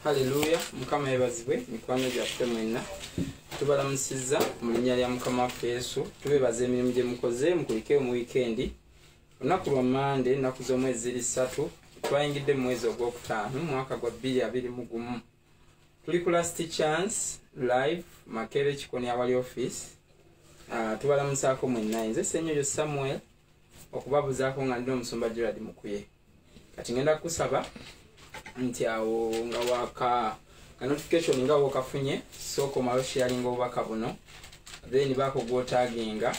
Haleluya, mukama yebazibwe mikwano gyaffe mwenna. Tubalamusiza mu linnya lya mukama waffe Yesu. Tubebaza emirimu gye mukoze mukulike mu weekend. Olunaku lwa Monday ennaku z'omwezi 3 twayingidde mu mwezi ogwokutaano mwaka gwa 2021. Tuli ku Last Chance live Makere Kikoni awali office. Tubalamusaako mwenna. Nze Ssenyoyo Samuel okubabuzaako nga ndi omusumba Gerald Mukuye. Kati ngenda kusaba nti awo nga waka notification nga wakafunye soko malo sharing obubaka buno then bako gwotaginga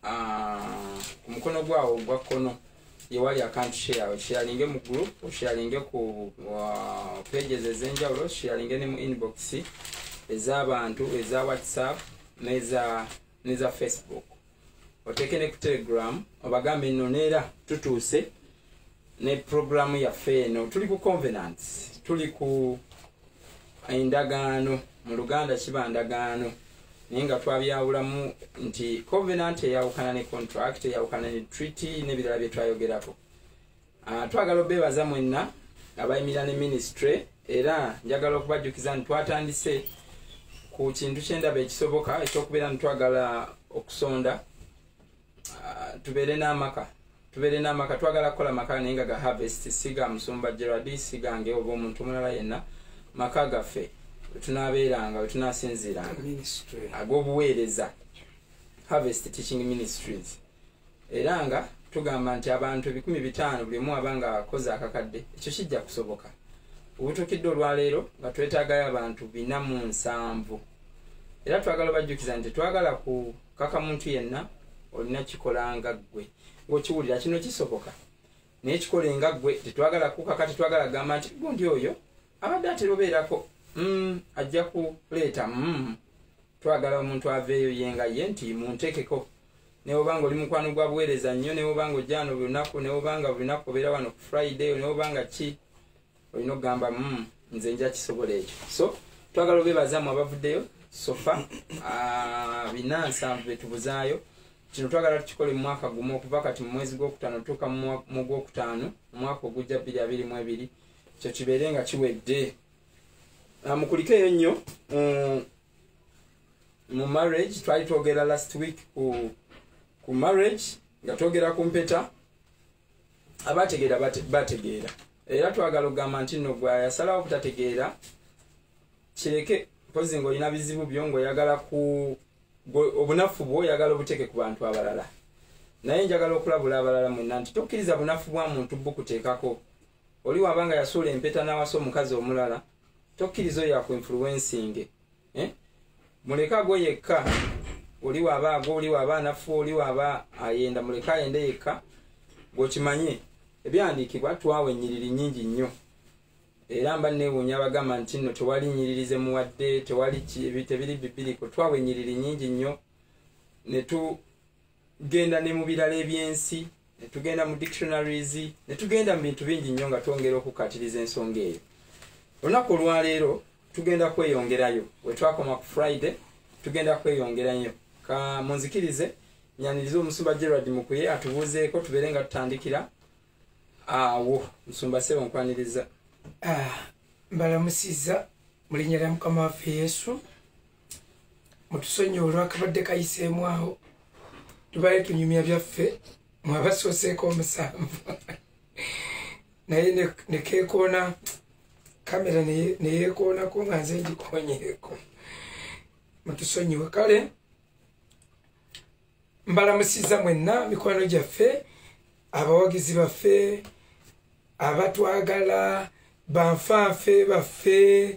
ku mukono gwawo gwa kono yewali account sharing mu group sharing ku pages ezenjawulo sharing ne mu inbox ez'abantu eza WhatsApp neza Facebook otekene ku Telegram obagambe nonera tutuuse ne programu ya feno tuli ku covenants tuli ku endagaano mu Luganda kiba ndagaano ninga twabyawulamu nti covenant eyawukana ne contract eyawukana ne treaty ne birala bye twayogerako. Twagala obebaza mwenna abayimira ne ministry era njagala okubajjukiza nti twatandise ku kintu ky'endaba ekisoboka ekyokubeera ntwagala okusonda tubeere n'amaka twagala kukola maka nenga ga harvest siga musumba Gerard sigange oba omuntu mulala yenna maka gaffe tunabeeranga tunasinziranga ag'obuweereza Harvest Teaching Ministries era nga tugamba nti abantu 1500 buli mu abanga akoze akakadde ekyo kijja kusoboka obutukidde olwaleero nga twetaagayo abantu 407 era twagala bajjukiza nti twagala ku kaka muntu yenna olina kikolanga gwe ngokiwulira kino kisoboka naye kikolenga gwe tetwagala kukaka tetwagala gamba nti gundi oyo abadde aterobeerako ajja kuleeta twagala omuntu aveeyo yenga ye nti muntekeko ne obanga oli mukwano gwa buweereza nnyo ne obanga ojjano lunaku ne obanga lunaku obeera wano ku Friday ne obanga ki olina okugamba nze nja kisobola ekyo. So twagala obeebazamu abavuddeyo sofa 407 betubuzaayo kino twagala tukikole mu mwaka gumu okuva kati mu mwezi gw'okutaano tuuka mu gw'okutaano omwaka ogujja 2022 kyo kibeere nga kiwedde. Mukulikeeyo nnyo mu marriage twali twogera last week ku marriage nga twogera ku mpeta abategeera bategeera era twagala okugamba nti nno gwe yasalawo obutategeera kireke mpozi ng'olina bizibu byo ng'oyagala ku obunafu bwo oyagala obuteke ku bantu abalala naye njagala okulabula abalala mwenna nti tokkiriza bunafu bwa muntu bukuteekako oli wabanga yasuula empeta n'awasa omukazi omulala tokkiriza oyo akuinfluencing muleka gwe yekka oli waba anafu oli waba ayenda muleka ayende yekka gw'okimanye ebyandiikibwa twawa ennyiriri nnyingi nnyo era mba neewuunya abagamba nti nno tewali nnyiririze muwadde tewali tebiri bibiriko twawa ennyiriri nnyingi nnyo ne tugenda ne mu birala ebyensi ne tugenda mu dictionaries ne tugenda mu bintu bingi nnyo nga twongera okukatiriza ensonga eyo. Olunaku olwaleero tugenda kweyongerayo we twakoma ku Friday tugenda kweyongerayo ka munzikirize nyaniriza omusumba Gerard Mukuye atubuuzeeko tubeere nga tutandikira awo musumba sebo nkwaniriza. Mbalamusiza mu linnya lya mukama waffe Yesu mutusonye olwakabadde kayiseemu awo tubaye tunyumya byaffe mwabasooseeko omusanvu naye nekeekoona kamera neyeekoonako nga nze ngikonyeeko mutusonyiwe kale. Mbalamusiza mwenna mikwano gyaffe abawagizi baffe abatwagala banfanfe baffe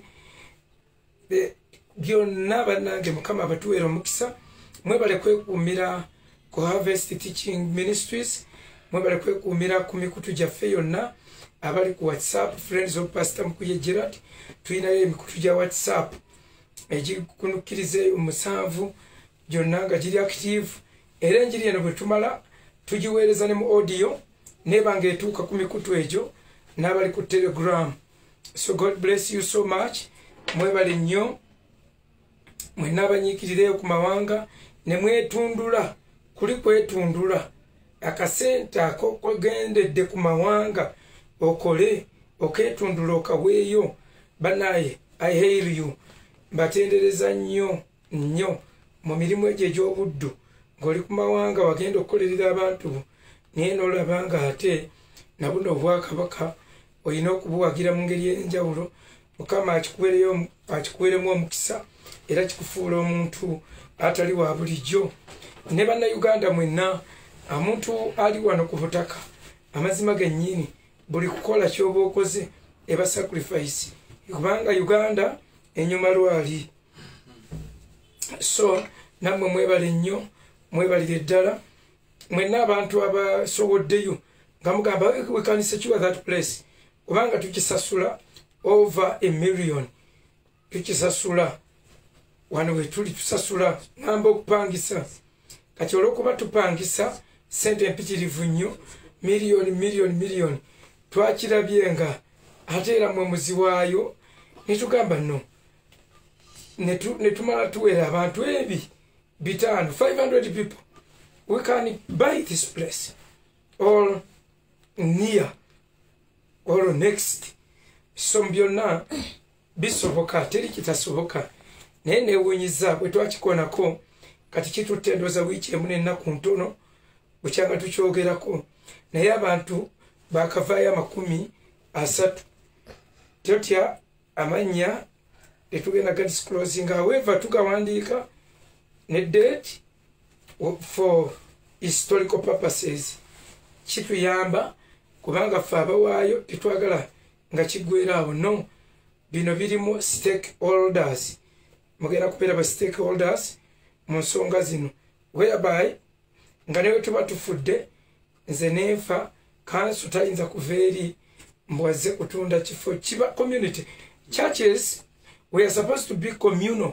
byonna bannange mukama abatuweera omukisa mwebale kwekuumira ku Harvest Teaching Ministries mwebale kwekuumira ku mikutu gyaffe yonna abali ku WhatsApp Friends of Pastor Mukuye Gerard tuyinayo emikutu gya WhatsApp egikunukkiriza 7 gyonna nga giri active era enjiri eno bwe tumala tugiweereza ne mu audio nebanga etuuka ku mikutu egyo n'abali ku Telegram. So God bless you so much. Mwebale nnyo mwenna abanyiikirireyo ku mawanga ne mwetundula kuli kwetundula akasente ako kogendedde ku mawanga okole oketundula okaweeyo banaye I hail you mbatendereza nnyo mu mirimu egyo egy'obuddu ng'oli ku mawanga wagenda okukolerera abantu naye n'olabanga ate na buno obwakabaka olina okubuwagira mu ngeri ey'enjawulo. Mukama akikuweeremu omukisa era kikufuula omuntu atali wa bulijjo. Ne bannayuganda mwenna omuntu ali wano ku butaka amazima gennyini buli kukola ky'oba okoze eba sacrifice kubanga Uganda enyuma lwali. So nammwe mwebale nnyo mwebalire ddala mwenna abantu abasoboddeyo nga mugamba we can secure that place kubanga tukisasula over $1 million. Tukisasula wano we tuli tusasula ngamba okupangisa kati olw'okuba tupangisa sente empitirivu nnyo miliyoni twakirabye nga ate era mwe muzi waayo netugamba no netumala tuwera abantu ebi bitano 500 people we can buy this place or near or next. So byonna bisoboka teri kitasoboka naye neewunyiza bwe twakikonako kati kitutendoza wiiki emu n'ennaku ntono bukyanga tukyogerako naye abantu bakavaayo 30 totya amannya tetugenda gadisclosing however tugawandiika ne date for historical purposes kituyamba kubanga ffe abawaayo tetwagala nga kiggwera awo no bino birimu stakeholders mugenda kubeera ba stakeholders mu nsonga zino whereby nga newe tuba tufudde nze nenfa kanso tayinza kuva eri mbwazze kutunda kifo kiba community churches we are supposed to be communal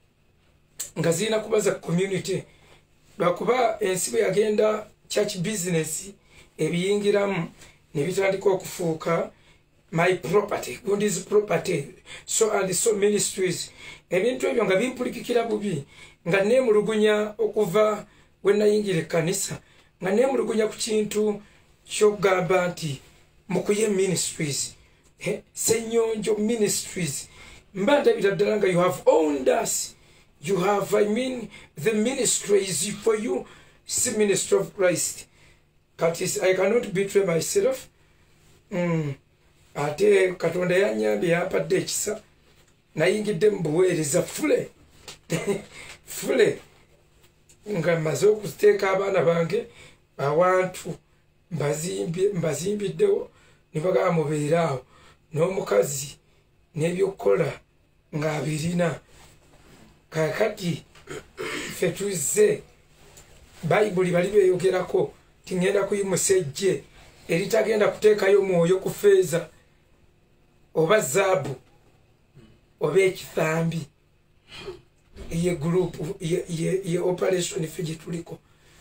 nga zirina kubaza community lwakuba ensi bwe yagenda church business ebiyingiramu ne bitandika okufuuka my property God is property so and so ministries ebintu ebyo nga bimpulikikira bubi nga neemulugunya okuva we nayingira ekkanisa nga neemulugunya ku kintu ky'okugamba nti mukuye ministries Senyonjo ministries mba ndabira ddala nga you have owned us you have the ministry is for you it's the ministry of Christ that is I cannot betray myself ate Katonda yanyambye yampadde ekisa nayingidde mu buweereza fule nga maze okuteeka abaana bange awantu mbazimbiddewo ne bagamba mubeeraawo n'omukazi n'ebyokukola ng'abirina kakati ffe tuzze bayibuli bali beeyogerako tingenda kuyimusa ejje eritagenda kuteekayo mwoyo ku feeza oba zaabu oba ekifambi ye group ye operation ffe gye tuliko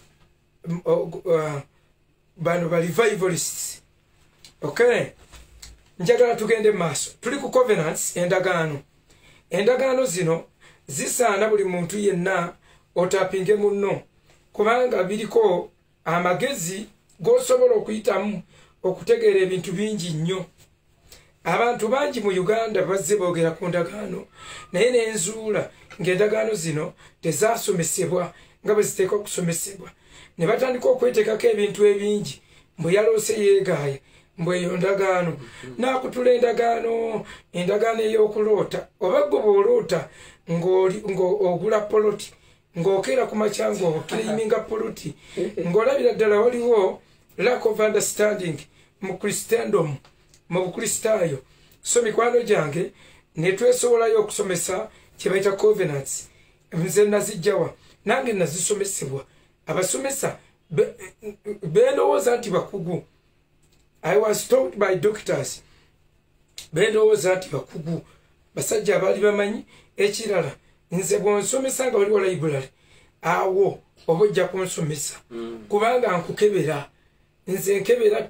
bano ba revivalists okay njagala tugende maaso tuli ku covenants endagaano zino zisaana buli muntu yenna otapinge munno kubanga biriko amagezi g'osobola okuyitamu okutegeera ebintu bingi nnyo. Abantu bangi mu Uganda bazze boogera ku ndagaano naye n'enzuula ng'endagaano zino tezaasomesebwa nga bwe ziteekwa okusomesebwa ne batandika okweteekako ebintu ebingi mbwe yaloose yeegaaya mbweyo ndagaano naakutula endagaano ey'okuloota oba gwe bw'oloota ng'ogula poloti ng'okeera ku makya ng'okiriminga poloti ng'olabira ddala waliwo lack of understanding mu Christendom mu bukristaayo. So mikwano gyange ne twesobolayo okusomesa kye bayita covenants nze nazijjawa nange nazisomesebwa abasomesa bendowooza nti bakugu. I was told by doctors bendowooza nti bakugu basajja abaali bamanyi ekirala nze bwonsomesa nga waliwo library awo oba ojja kunsomesa kubanga nkukebera nze nkebera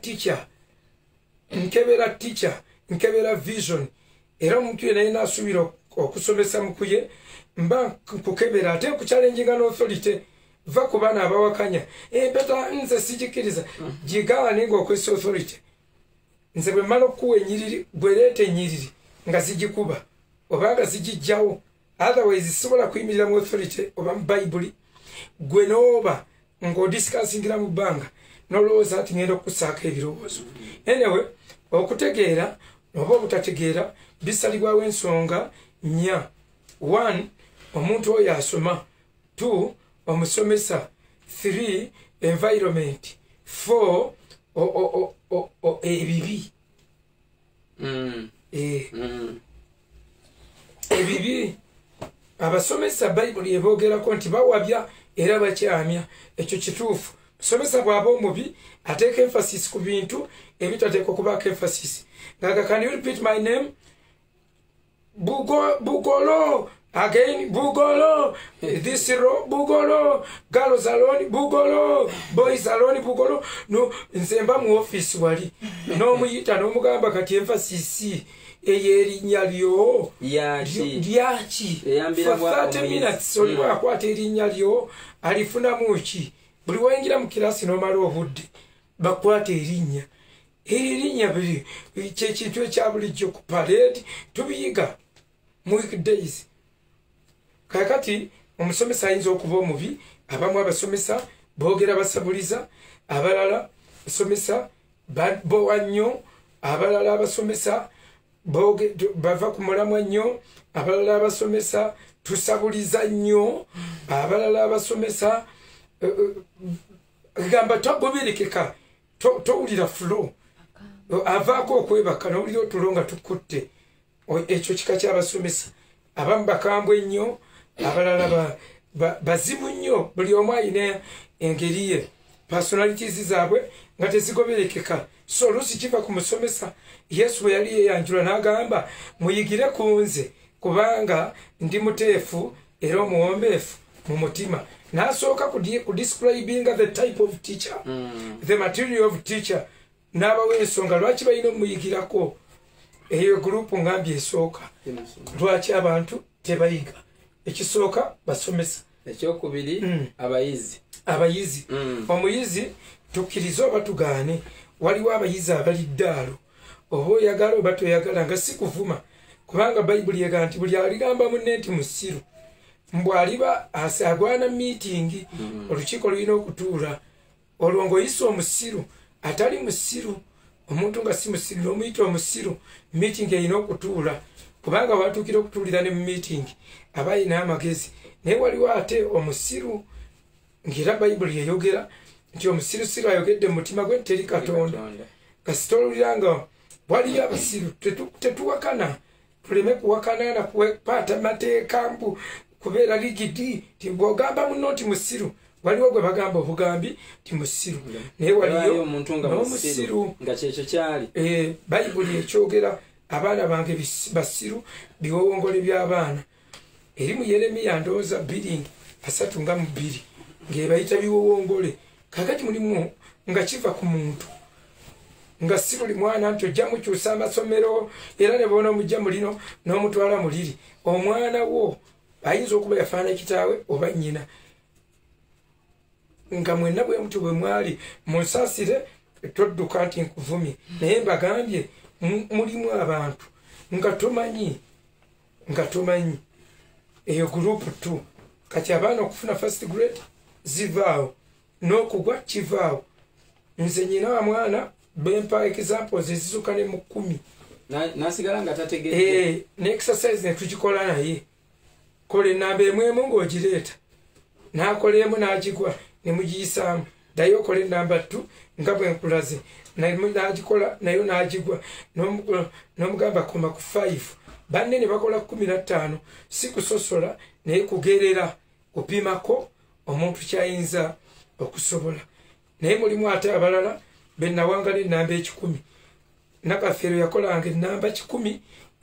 teacher nkebera vision era omuntu yena yena asuubira okusomesa mukuye mba nkukebera ate nkuchallenginga n'authority va ku baana abawakanya empeta nze sijikiriza gigaane ng'okwesa authority nze bwe mmala okuwa ennyiriri bwereeta ennyiriri nga zigikuba oba nga zigijjawo otherwise zisobola kuyimirira mu authority oba mu bayibuli gwe nooba ng'odisikasingira mu bbanga nolowooza ati ngenda okukusaako ebirowoozo anyway okutegeera oba obutategeera bisalibwawo ensonga 4 1 omuntu oyo asoma 2 omusomesa 3 environment 4 ebibi ebibi abasomesa bayibuli eboogerako nti bawabya era bakyamya ekyo kituufu musomesa bw'aba omubi ateeka emphasis ku bintu ebitateeka okubaako emphasis ngaga can you repeat my name bugolo again bugolo this bugolo girls alone bugolo boys alone bugolo no nsemba mu office wali n'omuyita n'omugamba kati emphasis eyerinnya lyo lyaki for 30 minutes oliwo akwata erinnya lyo alifunamu ki buli wengira mu kirasi n'omala obudde bakwata erinnya biri kyekintu ekya bulijjo ku parade tubiyiga mu weekdays kakati omusomesa ayinza okuba omubi abamu abasomesa boogera basabuliza abalala basomesa bowa nnyo abalala abasomesa bava ku mulamwa nnyo abalala abasomesa tusabuliza nnyo abalala abasomesa gamba togoberekeka towulira flow avaako okwebaka nowulira otulo nga tukutte ekyo kika kyabasomesa abamu bakambwe ennyo abalala bazibu nnyo buli omu ayina engeri ye personalities zaabwe nga tezigoberekeka so oluusi kiva ku musomesa yesu bwe yali yeyanjula n'agamba muyigire ku nze kubanga ndi muteefu era omuwombeefu mu mutima n'asooka ku describinga the type of teacher the material of teacher n'abawo ensonga lwaki balina omuyigirako eyo gurupu ngambye esooka lwaki abantu tebayiga ekisooka basomesa ekyokubiri abayizi omuyizi tukkirize oba tugaane waliwo abayizi abali ddaalo oba oyagala oba toyagala nga si kuvuma kubanga bayibuli ega nti buli aligamba munne nti musiru mbwaliba agwana miitingi olukiiko lulina okutuula olwo ng'oyisa omusiru atali musiru omuntu nga si musiru n'omuyita omusiru miitingi erina okutuula kubanga watuukira okutuulira ne mu miitingi aba ayina amagezi naye waliwo ate omusiru ng'era bayibuli yayogera nti omusirusiru ayogedde mu mutima gwe teri katonda kasita olulira nga waliyo abasiru tetuwakana tuleme kuwakana na kupaata mateeka mbu kubeera ligidi ti bw'ogamba muno nti musiru waliwo gwe bagamba obugambi ti musiru naye waliyo n'omusiru nga kyekyo kyali bayibuli ekyogera abaana bange basiru biwowongole by'abaana eri mu yeremiya ndowooza 2:32 ng'ebayita biwowongole kakati mulimu nga kiva ku muntu nga si buli mwana nti ojja mukyusa amasomero era ne boona omujja mulino n'omutwala muliri omwana wo ayinza okuba yafaana kitaawe oba nnyina nga mwenna bwe muti bwe mwali munsaasire todduka nti nkuvumye naye mbagambye mulimu abantu nga tomanyi eyo gurupu 2 kati abaana okufuna first grade zivaawo n'okugwa kivaawo nze nyina wa mwana bempa examples ezisuka ne mu 10 nasigala nga tategedde ne exercise ne tugikola naye kola enamba emwemu ng'ogireeta n'akola emu n'agigwa ne mugiyisaamu ddayo okola enamba 2 nga bwe nkulaze n'agikola nayo n'agigwa n'omugamba koma ku 5 banne ne bakola 15 si kusosola naye kugerera kupimako omuntu kyayinza okusobola naye mulimu ate abalala benawangala enamba 10 nakafeero yakolanga enamba 10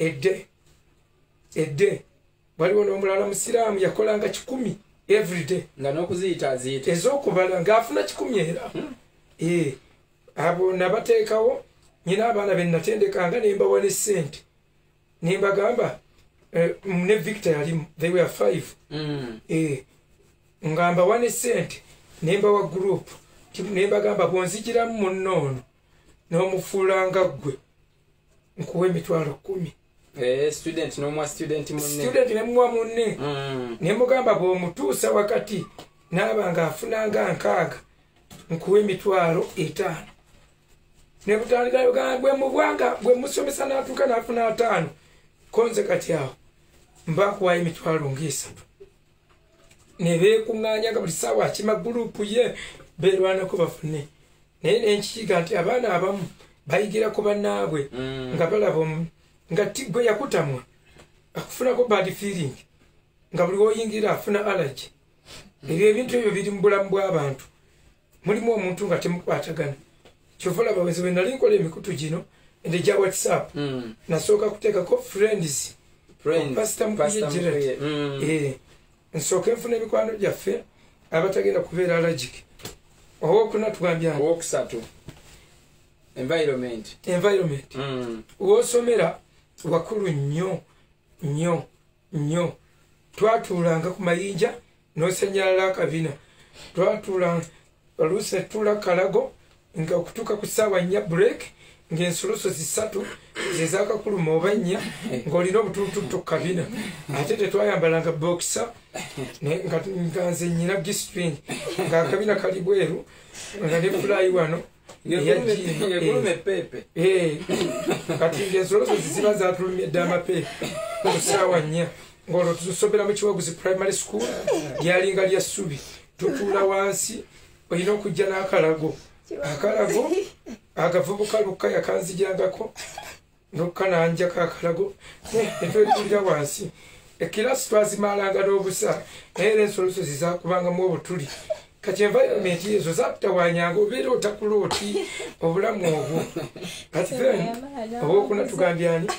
edde waliwo n'omulala musiraamu yakolanga 10 everyday nga n'okuziyita aziyita ez'okubala ng'afuna 10 era abo nabateekawo nyina abaana benatendekanga nembawa ne ssente nembagamba ne Victor yalimu they were 5 ngamba wane ssente nembawa group nembagamba bwonzigiramu munnoono n'omufuulanga ggwe nkuwa 10,000 student no mwa student munne student ne mwa munne ne mugamba bo mutuusa wakati nabanga afunanga nkaaga nkuwe emitwalo 5 ne butandika yogamba bwe mubwanga bwe musomesa natuka nafuna 5 konze kati awo mbakuwa emitwalo 3 ne beekuŋŋaanya nga buli ssaawa akima gurupu ye beerwanako bafune naye nenkikiga nti abaana abamu bayigira ku bannaabwe nga balaba nga gwe yakutamwa akufunako bad feeling nga buli woyingira afuna allergy ebyo ebintu ebyo biri mu bulamu bw'abantu mulimu omuntu nga temukwatagana kyova olaba bwe nali nkola emikutu gino ende gya whatsapp nasooka kuteekako friends pasita mukuyejera nsooka enfuna emikwano gyaffe abatagenda kubeera allergic owokuna tugambya owokusatu environment wosomera wakulu nnyo twatuulanga ku mayinja n'osenyalala akabina twatuulanga oluusi netutuula kalago nga okutuuka ku ssaawa 4 break ng'ensoloso 3 zezakakuluma oba 4 ng'olina obutulututu kabina ate tetwayambalanga boxa nga nze nnyina gistring ng'akabina kali bweru nga ne fulayi wano kati ng'ensoloso ziba zatulumye dde amapeepe ku ssaawa 4 ng'olwo tusomera mu Kiwaguzi primary school lyalinga lya ssubi tutuula wansi olina okujja n'akalago agavubuka lukka yakanzijangako nokkananjako akalago netwetulira wansi ekirasi twazimalanga n'obusa naye ensoloso zizakubangamu obutuli kati environment ezo zakutawanyanga obeera otakulooti obulamu obwo kati obwokuna tugambyani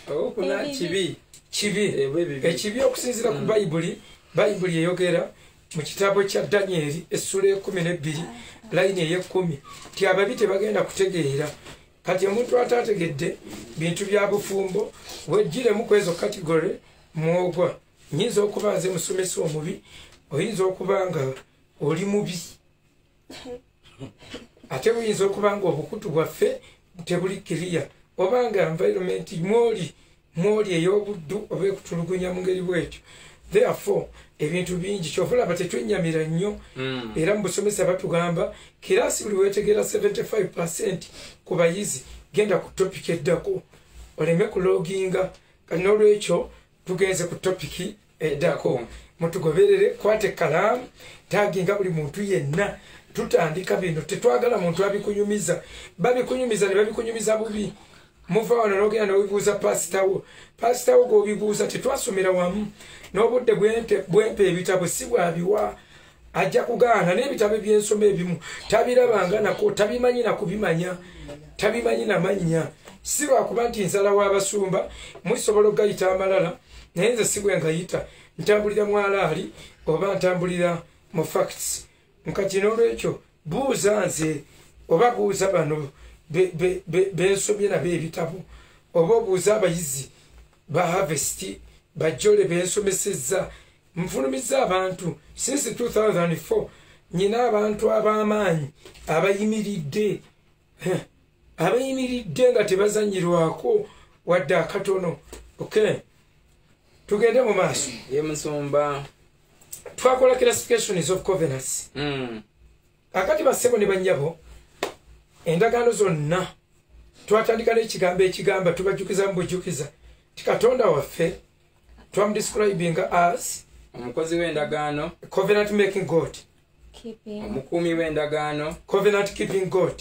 kibi okusinzira ku bayibuli eyogera mu kitabo kya Danyeri essula 12 layini ey'10 ti ababi tebagenda kutegeera kati omuntu atategedde bintu bya bufumbo wejjiremu kwezo kategore mwogwa nyinza okuba nze musomesa omubi oyinza okuba nga oli mubi ate buyinza okuba nga obukutu bwaffe tebuli kiriya oba nga environment mwoli ey'obuddu oba ekutulugunya mu ngeri bwetyo therefore ebintu bingi kyovulaba tetwenyamira nnyo era mu busomesa batugamba kirasi buli weetegeera 75% ku bayizi genda ku topiki eddako oleme kuloginga kati n'olwekyo tugenze ku topiki eddako mutugoberere kwate kalaamu taginga buli muntu yenna tutandika bino tetwagala muntu abikunyumiza babikunyumiza ne babikunyumiza bubi muva wano n'ogenda n'obibuuza pasitawo g'obibuuza tetwasomera wamu n'obudde bwempe ebitabo si bwabiwa ajja kugaana n'ebitabo ebyensoma ebimu tabirabanga nako tabimanyi nakubimanya tabimanyi namanya si lwakuba nti nsala w'abasumba musobola okugayita amalala naye nze si bwe ngayita ntambulira mu alaali oba ntambulira mu facts nkati n'olwekyo buuza nze oba buuza bano bensomye nabo ebitabo oba obuuza abayizi ba harvest bajjole bensomesezza nfulumiza abantu since 2004 nyina abantu ab'amaanyi abayimiridde nga tebazanyirwako wadde akatono okay tugende mu maaso musumba twakola classifications of covenants akati bassebo ne bannyabo endagaano zonna twatandika n'ekigambo ekigamba tubajjukiza mu bujjukiza ti Katonda waffe twamudescribing as omukozi w'endagaano covenant making God omukuumi w'endagaano covenant keeping God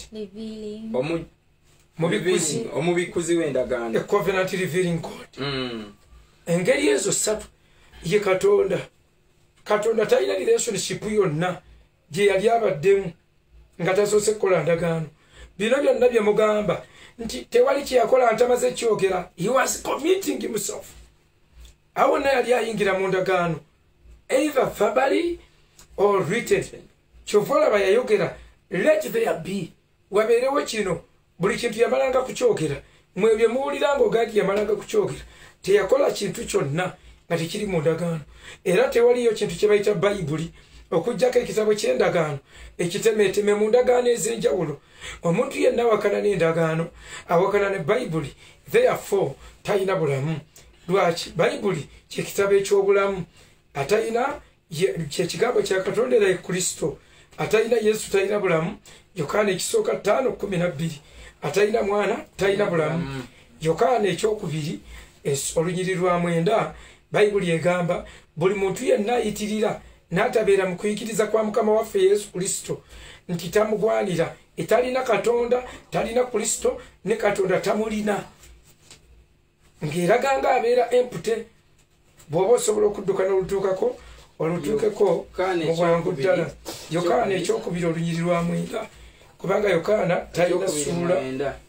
omubikuzi w'endagaano covenant revealing God engeri ezo 3 ye Katonda talina relationship yonna gye yali abaddemu nga tasoose kukola ndagaano bino byonna bye mugamba nti tewali kyeyakola ntamaze kyogera he was committing himself awo naye yali ayingira mu ndagaano either verbally or written kyova olaba yayogera let there be wabeerewo kino buli kintu yamalanga kukyogera mwebye muwulira ng'ogandi yamalanga kukyogera teyakola kintu kyonna nga tekiri mu ndagaano era tewaliyo kintu kye bayita bayibuli okujjako ekitabo ky'endagaano ekitemeeteme mu ndagaano ez'enjawulo omuntu yenna awakana n'endagaano awakana ne bayibuli therefore talina bulamu lwaki bayibuli kyekitabo ekyobulamu atalina kyekigambo kya Katonda era ye Kristo atalina Yesu talina bulamu Yokaana ekisooka 5:12 atalina mwana talina bulamu Yokaana ekyokubiri olunyiri lwa 9 bayibuli egamba buli muntu yenna ayitirira n'atabeera mu kuyigiriza kwa Mukama waffe Yesu Kristo nti tamugwanira etalina Katonda talina Kristo ne Katonda tamulina ng'eraganga abeera empute bw'oba osobola okudduka n'olutuukako olutuukeko mu bwangu ddala Yokaana ekyokubiri olunyiri lwa 9 kubanga Yokaana talina ssuula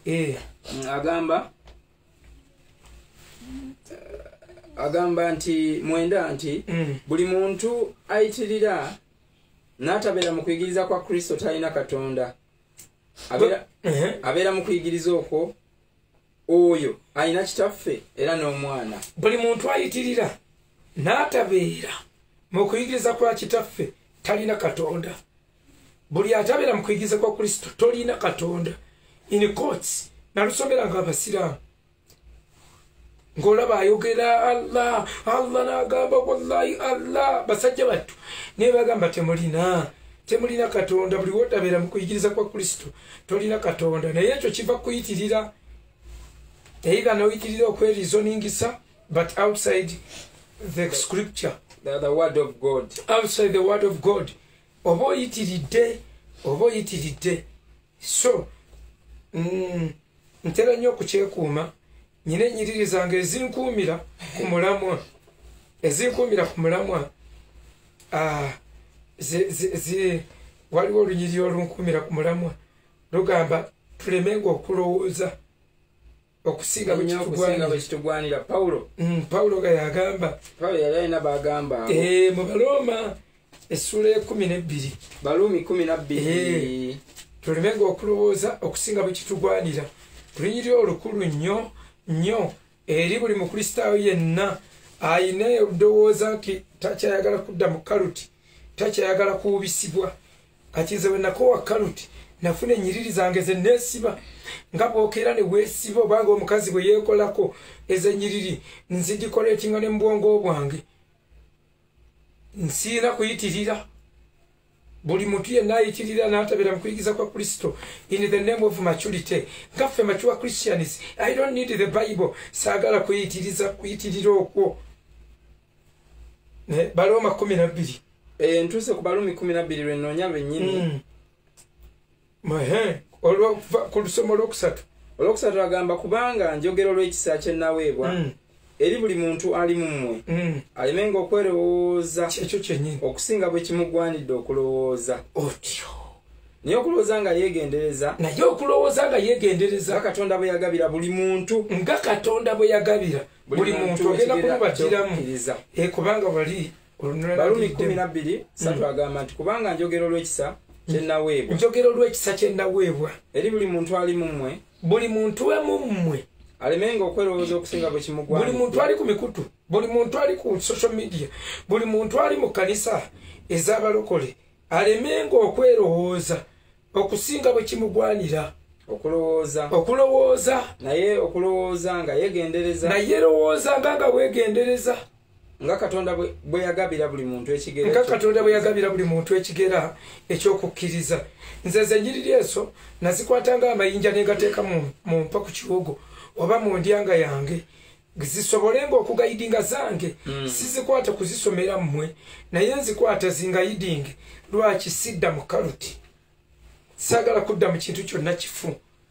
agamba nti 9 nti buli muntu ayitirira n'atabeera mu kuyigiriza kwa Kristo talina Katonda abeera mu kuyigiriza okwo oyo alina kitaffe era n'omwana buli muntu ayitirira n'atabeera mu kuyigiriza kwa kitaffe talina Katonda buli atabeera mu kuyigiriza kwa Kristo tolina Katonda in courts nalusomeranga abasiraamu ng'olaba ayogera Allah n'agamba wallahi Allah basajja battu naye bagamba temulina Katonda buli wotabeera mu kuyigiriza kwa Kristo tolina Katonda naye ekyo kiva kuyitirira either noyitirira okwerizoningisa but outside the scripture the word of God outside the word of God oba oyitiridde so ntera nnyo okukyekuuma nyina enyiriri zange ezinkuumira ku mulamwa waliwo olunyiri olunkuumira ku mulamwa lugamba tulemenga okulowooza okusinga bwe kitugwanira Pawulo ga yagamba mu Balooma essula 12 Baluumi 12 tulemenga okulowooza okusinga bwe kitugwanira lunyiri olukulu nnyo eri buli mukristaayo yenna ayina oddowooza nti takyayagala kudda mu kaluti takyayagala kuwubisibwa kati nze bwe nakoowa kaluti nafuna ennyiriri zange ze neesiba nga bw'okeera ne weesiba obanga omukazi bwe yeekolako ez'ennyiriri nzigikoleetinga ne mu bwongo bwange nsiina kuyitirira buli muntu yenna ayitirira n'atabeera mu kuyigiza kwa Kristo in the name of maturity ngaffe mature Christians I don't need the Bible saagala kuyitirira okwo Balooma 12 ntuuse ku Baluumi 12 lwe nnoonya lwennyini ku lusomo olwokusatu agamba kubanga njogera olw'ekisa kye naweebwa eri buli muntu ali mu mmwe alemenga okwerowooza kyekyo kyennyini okusinga bwe kimugwanidde okulowooza otyo naye okulowooza nga yeegendereza nga Katonda bwe yagabira buli muntu ogenda kumubajjiramu kubanga bali Baluumi 12:3 agamba nti kubanga njogera olw'ekisa kye naweebwa eri buli muntu ali mu mmwe buli muntu mmwe alemenga okwelowooza okusinga bwe kimugwanidde buli muntu ali ku mikutu buli muntu ali ku social media buli muntu ali mu kanisa ez'abalokole alemenga okwelowooza okusinga bwe kimugwanira okulowooza naye okulowooza nga yeegendereza naye lowooza nga weegendereza nga Katonda bwe yagabira buli muntu ekigera ekyokukkiriza nze ennyiriri ezo nazikwatanga amayinja ne ngateeka mu mpa ku kiwogo oba mu ndyanga yange zisobolenga okugayidinga zange sizikwata kuzisomera mmwe naye nzikwata zingayidinge lwaki sidda mu kaluti saagala kudda mu kintu kyonna kifu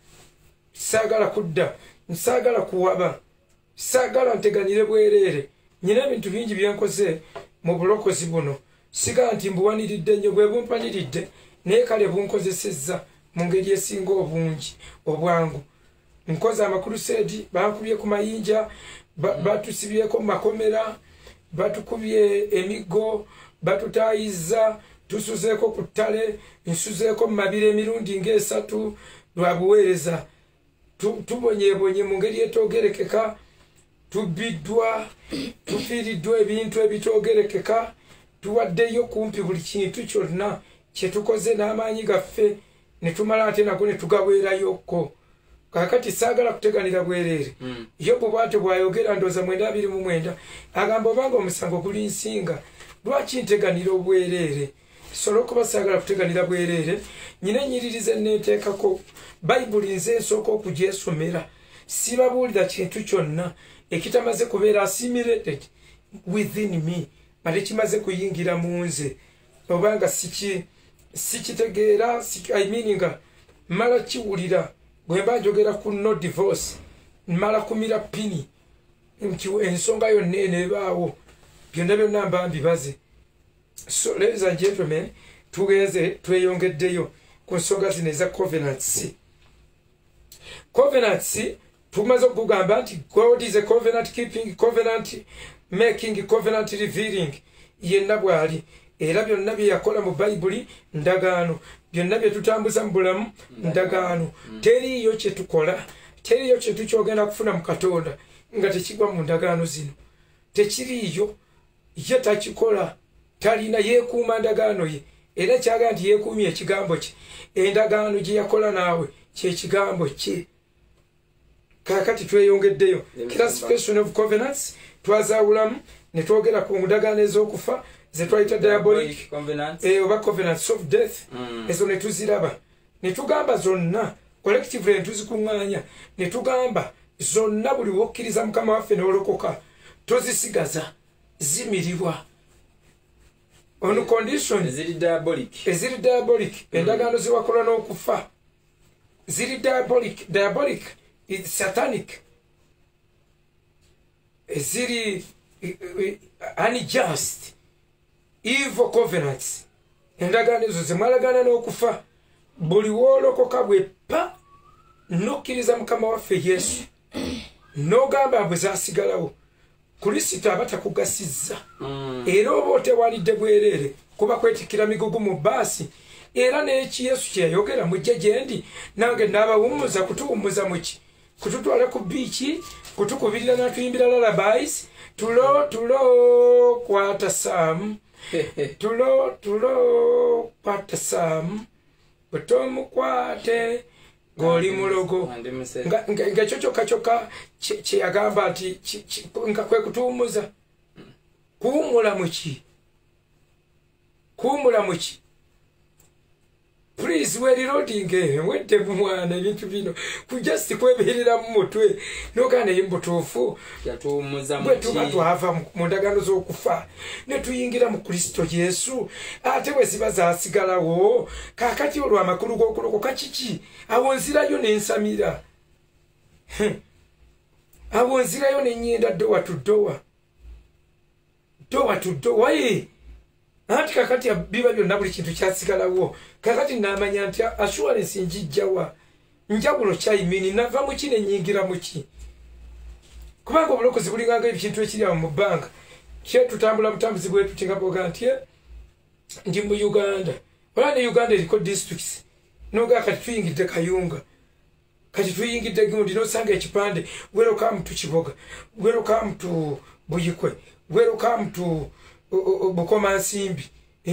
saagala kuwaba saagala nteganire bwereere nyina ebintu bingi byenkoze mu bulokozi buno sigala nti mbuwaniridde nnyo bwe bumpaniridde naye kale bunkozesezza mu ngeri esinga obwangu nkoze amakulusedi bankubye ku mayinja batusibyeko mu makomera batukubye emiggo batutayiza tusuzeeko ku ttale nsuzeeko mu mabiro emirundi nga3 lwa buweereza tubonyeebonye mu ngeri etoogerekeka tubiddwa tufiiriddwa ebintu ebitoogerekeka tuwaddeyo kumpi buli kintu kyonna kye tukoze n'amaanyi gaffe ne tumala ate nago ne tugaweerayokko kakati saagala kuteganira bwerere Yobu bw'atyo bw'ayogera Ndowooza 9:29 agamba obanga omusango guli nsinga lwaki nteganira obwerere solo kuba saagala kuteganira bwerere nyina ennyiririze neeteekako bayibuli nze nsooka okugyesomera sibabuulira kintu kyonna ekitamaze kubeera assimilated within me ate kimaze kuyingira mu nze obanga sikitegeera nga mala kiwulira bwe mba njogera ku no divorce mala kumira pini ensonga yonna eneebaawo byonna mba mbibaze. So ladies and gentlemen, tugenze tweyongeddeyo ku nsonga zino eza covenants. Covenants tumaze okugamba nti God is a covenant keeping, covenant making, covenant revealing. Yenna bw'ali era byonna bye yakola mu bayibuli ndagaano, byonna bye tutambuza mu bulamu ndagaano. Teriiyo kye tukola, teriiyo kye tukyogenda kufuna mu Katonda nga tekigwa mu ndagaano zino. Tekiriiyo, ye takikola, talina yeekuuma ndagaano ye. Era kyaga nti yeekuumye ekigambo kye. Endagaano gye yakola naawe kye kigambo kye. Kakati tweyongeddeyo. Classification of covenants twazaawulamu ne twogera ku ndagaano ez'okufa ze twayita diabolic oba covenants of death. Ezo ne tuziraba ne tugamba zonna collectively ne tuzikuŋŋaanya ne tugamba zonna buli wokkiriza Mukama waffe n'olokoka tozisigaza zimiribwa on condition eziri diabolic endagaano ziwakola n'okufa ziri diabolic is satanic eziri unjust evil covenants endagaano ezo zemwalagaana n'okufa buli woolokoka bweppa nokkiriza Mukama waffe Yesu n'ogamba bwe zaasigalawo Kristo aba takugasizza era oba otewalidde bwereere kuba kwetikkira migugu mu bbaasi era n'eki Yesu kye yayogera mujje gye ndi nange n'abawummuza kutuwummuza muki kututwala ku biiki kutukubirira n'atuyimbira lullabies tulo kwata Sam tulo kwata Sam butomukwate ng'oli mulogo ng'ekyo kyokka kye yagamba nti nga kwe kutuwummuza kuwummula muki please we're reloading wedde mwana ebintu bino kujust kweberera mu mutwe n'ogaana embutuufu bwe tuba twava mu ndagaano z'okufa ne tuyingira mu Kristo Yesu ate bwe ziba zaasigalawo kaakati olwo amakulu g'okulokoka kiki awo nzirayo n'ensamira awo nzirayo n'ennyenda dowa to dowa anti kakati biba byonna buli kintu kyasigalawo kakati n'amanya nti assurance njijjawa njawulo kyayimini nava mu ki nenyingira mu ki kubanga obulokozi bulinganga ekintu ekiri awo mu bbanga kye tutambula butambuzi bwetu tinga boga nti ndi mu Uganda wala ne Uganda eriko districts noga kati tuyingidde Kayunga kati tuyingidde Gundi nosanga ekipande welcome to Kiboga welcome to Buyikwe welcome to Bukoma Nsimbi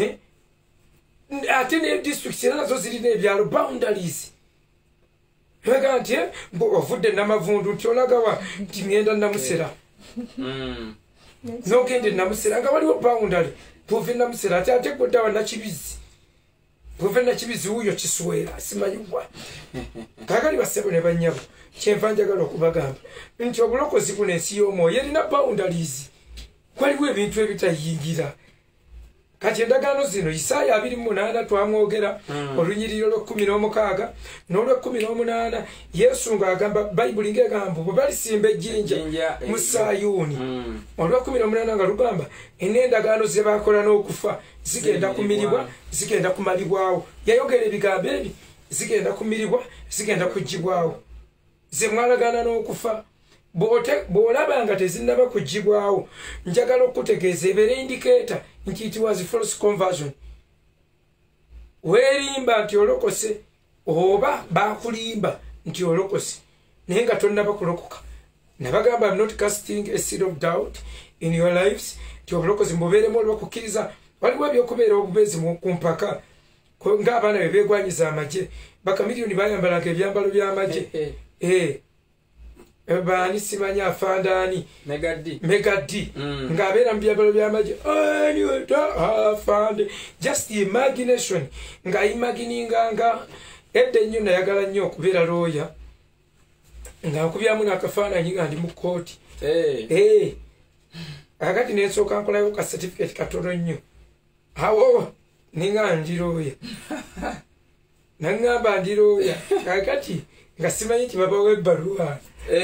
ate ne districts nazo zirina ebyalo boundaries Hega nti ovudde Namavundu nti olagawa nti ngenda Namusera nogende Namusera nga waliwo boundary tuve Namusera ate kuddawa Nakibizi tuve Nakibizi wuyo Kiswera simanyiwa kakali basebo ne banyabo kyenva njagala okubagamba nti obulokozi buno ensi y'omwoyo erina boundaries kwaliwo ebintu ebitayingira kati endagaano zino Isaaya 28 twamwogera olunyiriro lw'16 n'olw'18 Yesu ng'agamba bayibuli ng'egamba bwe balisimba ejjinja mu Sayuuni olw'18 nga lugamba n'endagaano ze baakola n'okufa zigenda kumiribwa zigenda kumalibwawo yayogera ebigambo ebi zigenda kumiribwa zigenda kuggibwawo ze mwalagaana n'okufa bw'olaba nga tezinnaba kuggibwawo njagala okutegeeza ebeera indicator nti it was false conversion weerimba nti olokose oba baakulimba nti olokose naye nga tonnaba kulokoka nabagamba I'm not casting a seed of doubt in your lives nti obulokozi mubeeremu olw'okukkiriza waliwo ebyokubeera obubeezi ku mpaka ng'abaana be beegwanyiza amagye bakamiliyoni bayambalanga ebyambalo by'amagye bani simanya afandani Megadi ngabera mbyabalo byamaje afande just imagination nga imagininganga edde nnyo nayagala nnyo okubeera lawyer nga nkubyamu n'akafaananyi nga ndi mu kooti akati nensooka nkolayo ka certificate katono nnyo awo ninga ndi lawyer nangamba ndi lawyer kakati nga simanyi kibabawo ebbaluwa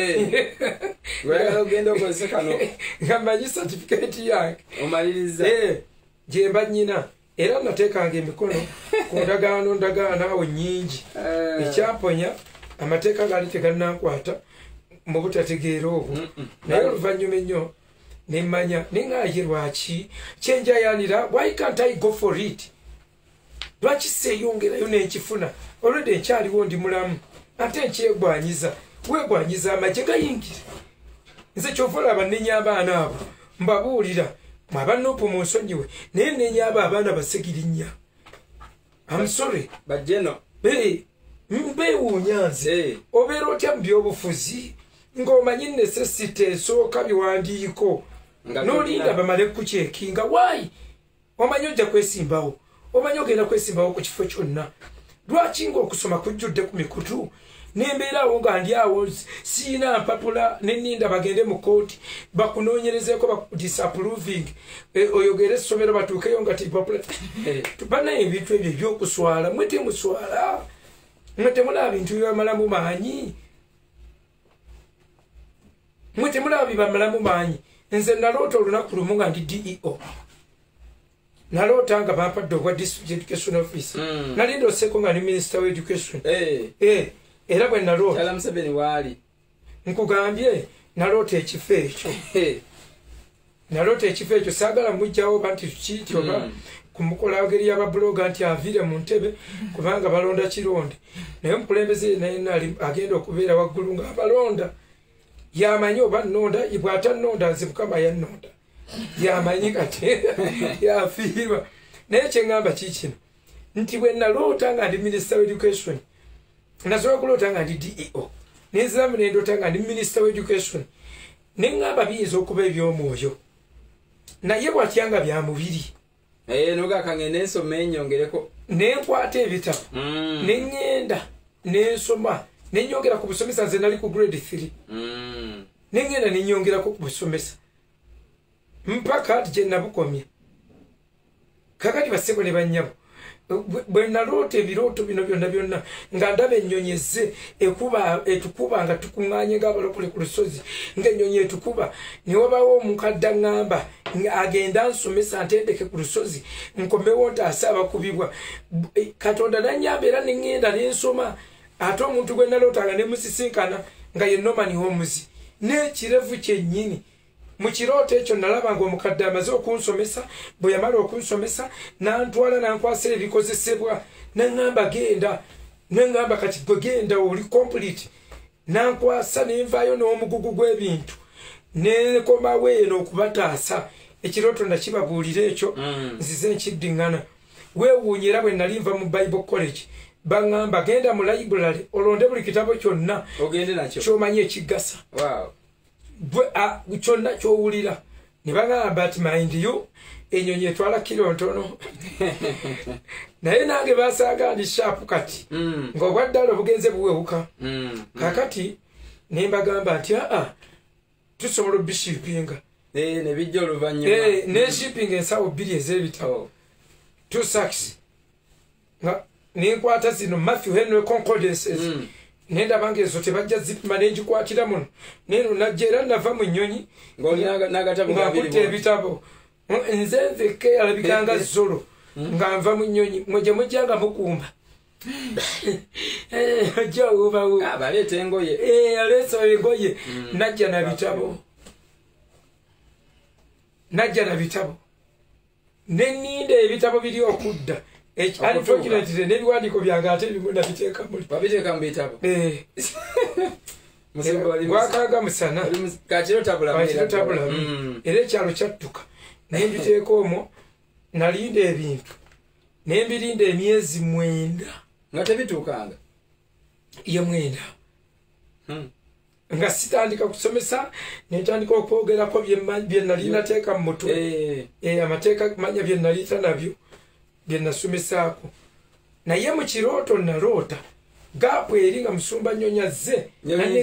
nga manyi certificate yange gyemba nnyina era nateekanga emikono ku ndagaano awo nnyingi ekyamponya amateeka gaali teganankwata mu butategeera obwo naye oluvannyuma ennyo nemmanya neŋŋaye lwaki kyenjayanira why can't I go for it lwaki seeyongerayo nenkifuna olwedde nkyaliwo ndi mulamu ate nkyegwanyiza wegwanyiza amagye gayingire nze kyova olaba nenya abaana abo mbabuulira mwabanoopu mu nsonyiwe naye nenya abo abaana basegirinnya amusore bajeno mbeewuunya nze obeera otya mu byobufuzi ng'omanyi necessity esooka biwandiiko n'olinda bamale kukyekinga waayi omanyi ojja kwesimbawo omanyi ogenda kwesimbawo ku kifo kyonna lwaki ng'okusoma kujjudde ku mikutu nembeerawo nga ndi awo siina mpapula neninda bagende mu kooti bakunoonyerezeeko bakudisapproving oyogere essomero batuukeyo nga tipapula banaye ebintu ebyo ebyokuswala mwe temuswala mwe temulaba bintu bibamalamu maanyi mwe temulaba bibamalamu maanyi nze naloota olunaku lumu nga ndi DEO naloota nga bampadde obwa district education office nali ndoseeko nga ni minister wa education era bwe naloota nkugambye naloota ekifo ekyo saagala mujjawo oba nti tukiiti oba kumukola ngeri y'ababuloga nti aviire mu ntebe kubanga balonda kironde naye omukulembeze naye nali agenda okubeera waggulu ng'abalonda yamanyi oba nnonda bw'atannonda nze mukama yannonda yamanyi kati yafiirwa naye kyeŋŋamba kiikino nti bwe naloota nga ndi minister wa education nasobola kuloota nga ndi DEO nenziramu nendoota nga ndi minister wa education neŋŋamba biyinza okuba eby'omwoyo naye bwatyanga bya mubiri nogakangende ensoma enyongereko nenkwata ebitabo neŋŋenda nensoma nenyongera ku busomesa nze nali ku grade 3 neŋŋenda nenyongerako ku busomesa mpaka ati gye nabukomye kakati basebo ne bannyabo bwe naloota ebirooto bino byonna nga ndaba ennyonyi ezze etukuba nga tukuŋŋaanye ng'abalokole ku lusozi ng'ennyonyi etukuba ne wabawo omukadde aŋŋamba agenda nsomesa ntendeke ku lusozi nkomewo ntaase abakubibwa katonda nannyamba era neŋŋenda nensoma ate omuntu gwe nalootanga ne musisinkana nga ye Norman Holmes n'ekirevu kyennyini mu kirooto ekyo nalaba ng'omukadde amaze okunsomesa bwe yamala okunsomesa n'antwala n'ankwasa ebikozesebwa n'aŋŋamba genda n'aŋŋamba kati gwe genda oli complete n'ankwasa n'envaayo n'omugugu gw'ebintu n'ekomawo eno okubataasa ekirooto nakibabuulira ekyo nzize nkiddiŋŋana weewuunye era bwe nali nva mu Bible College baŋŋamba genda mu library olonde buli kitabo kyonna ky'omanyi ekigasa kyonna ky'owulira ne baŋŋamba ati mind you enyonyi etwala kiro ntono naye nange basaaga ndi sharp kati ng'obwaddala obugenze buwewuka kakati ne mbagamba nti tusobola obishipinga nebijja oluvannyuma neshipinga ensawo 2 ez'ebitabo 2 sacks nga nenkwata zino Matthew Henry Concordances nendaba ngezo tebajja zipima nengikwatira muno neno najja era nava mu nnyonyi ng'akutte ebitabo nze nzeke alabikanga zolo nga nva mu nnyonyi mwe mujjanga mukumba ojja wubawo baleeta engoye aleesa engoye najja na bitabo neninda ebitabo biri okudda unfortunately n'ebiwandiiko byange ate ebimu nabiteeka muli wabiteeka mu bitabo gwakaaga musana kakiro tabula era ekyalo kyattuka naye mbiteeka omwo nalinda ebintu naye mbirinda emyezi 9 nga tebituukanga ye 9 nga sitandika kusomesa netandika okwogerako bye nali nateeka mu mutwe amateeka manya bye nalita nabyo bye nasomesaako naye mu kirooto naloota gaapu eri nga musumba nyonya ze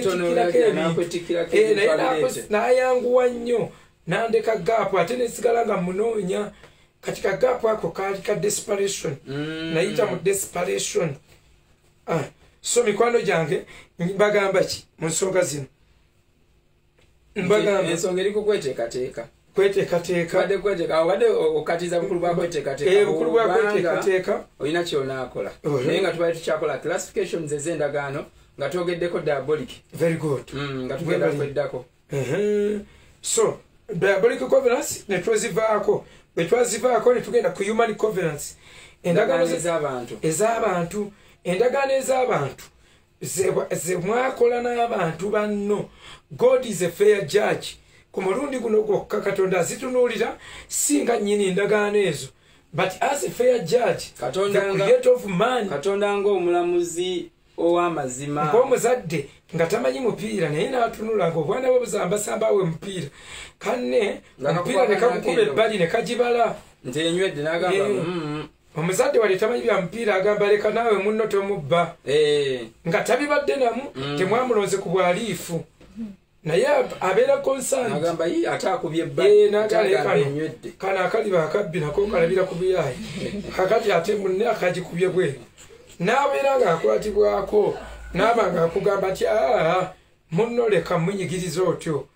nayanguwa nnyo nandeka gaapu ate nesigala nga munoonya kati ka gaapu ako kaali ka desperation nayita mu desperation so mikwano gyange mbagamba ki mu nsonga zino mbagamba ensonga eri kukweteekateeka wadde okatiza bukulu bwa kweteekateeka bukulu bwa kweteekateeka olina kyonaakola naye nga tubaye tukyakola classifications ez'endagaano nga twogeddeko diabolic very good nga tugenda kweddako so diabolic covenants netwezivaako bwe twazivaako ne tugenda ku human covenants endagaano ez'abantu endagaano ez'abantu ze mwakola n'abantu banno. God is a fair judge. Ku mulundi guno gwokka Katonda azitunuulira singa nnyini endagaano ezo, but as a fair judge, the creator of man, Katonda ng'omulamuzi ow'amazima, ng'omuzadde nga tamanyi mupiira naye n'atunula ng'obwana bwe buzambasambaawe mupiira kanne omupiira ne kakukuba ebbali ne kagibala nti enywedde n'agamba omuzadde wali tamanyi bya mupiira agamba leka naawe munno tomubba nga tabibadde namu temwamulonze ku bwaliifu naye abeera concerned agamba ate akubye ebbali kano akaliba akabbi nako kalabira ku buyaayi kakati ate munne akagikubye bweru n'abeera ng'akwatibwako n'aba ng'akugamba ti munno leka munyigiriza otyo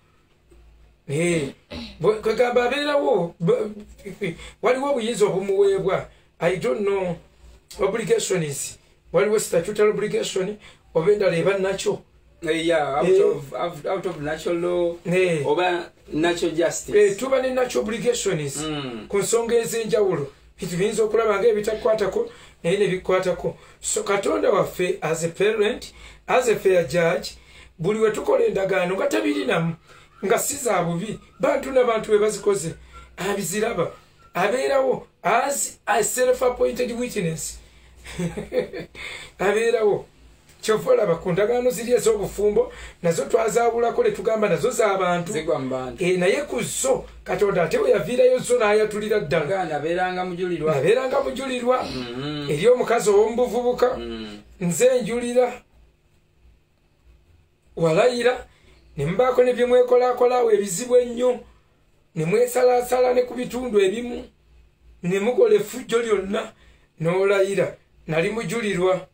kwegamba abeerawo waliwo obuyinza obumuweebwa. I don't know obligation is waliwo statutory obligation oba endala eba nakyo out of natural law oba natural justice tuba ne natural obligations ku nsonga ez'enjawulo bintu biyinza okulaba ng'ebitakwatako naye ne bikwatako. So Katonda waffe as a parent, as a fair judge, buli we tukola endagaano nga tabirinamu nga si za bubi bantu n'abantu be bazikoze abiziraba abeerawo as a self-appointed witness abeerawo kyova olaba ku ndagaano ziri ez'obufumbo nazo twazaabulako ne tugamba nazo z'abantu naye ku zo Katonda ate we yaviirayo zo n'ayatulira ddala nabeeranga mujulirwa eri omukazi ow'omu buvubuka nze njulira walayira ne mubaako ne bye mwekolakolaawo ebizibu ennyo ne mwesalaasala ne ku bitundu ebimu ne mukola effujjo lyonna n'olayira nali mujulirwa.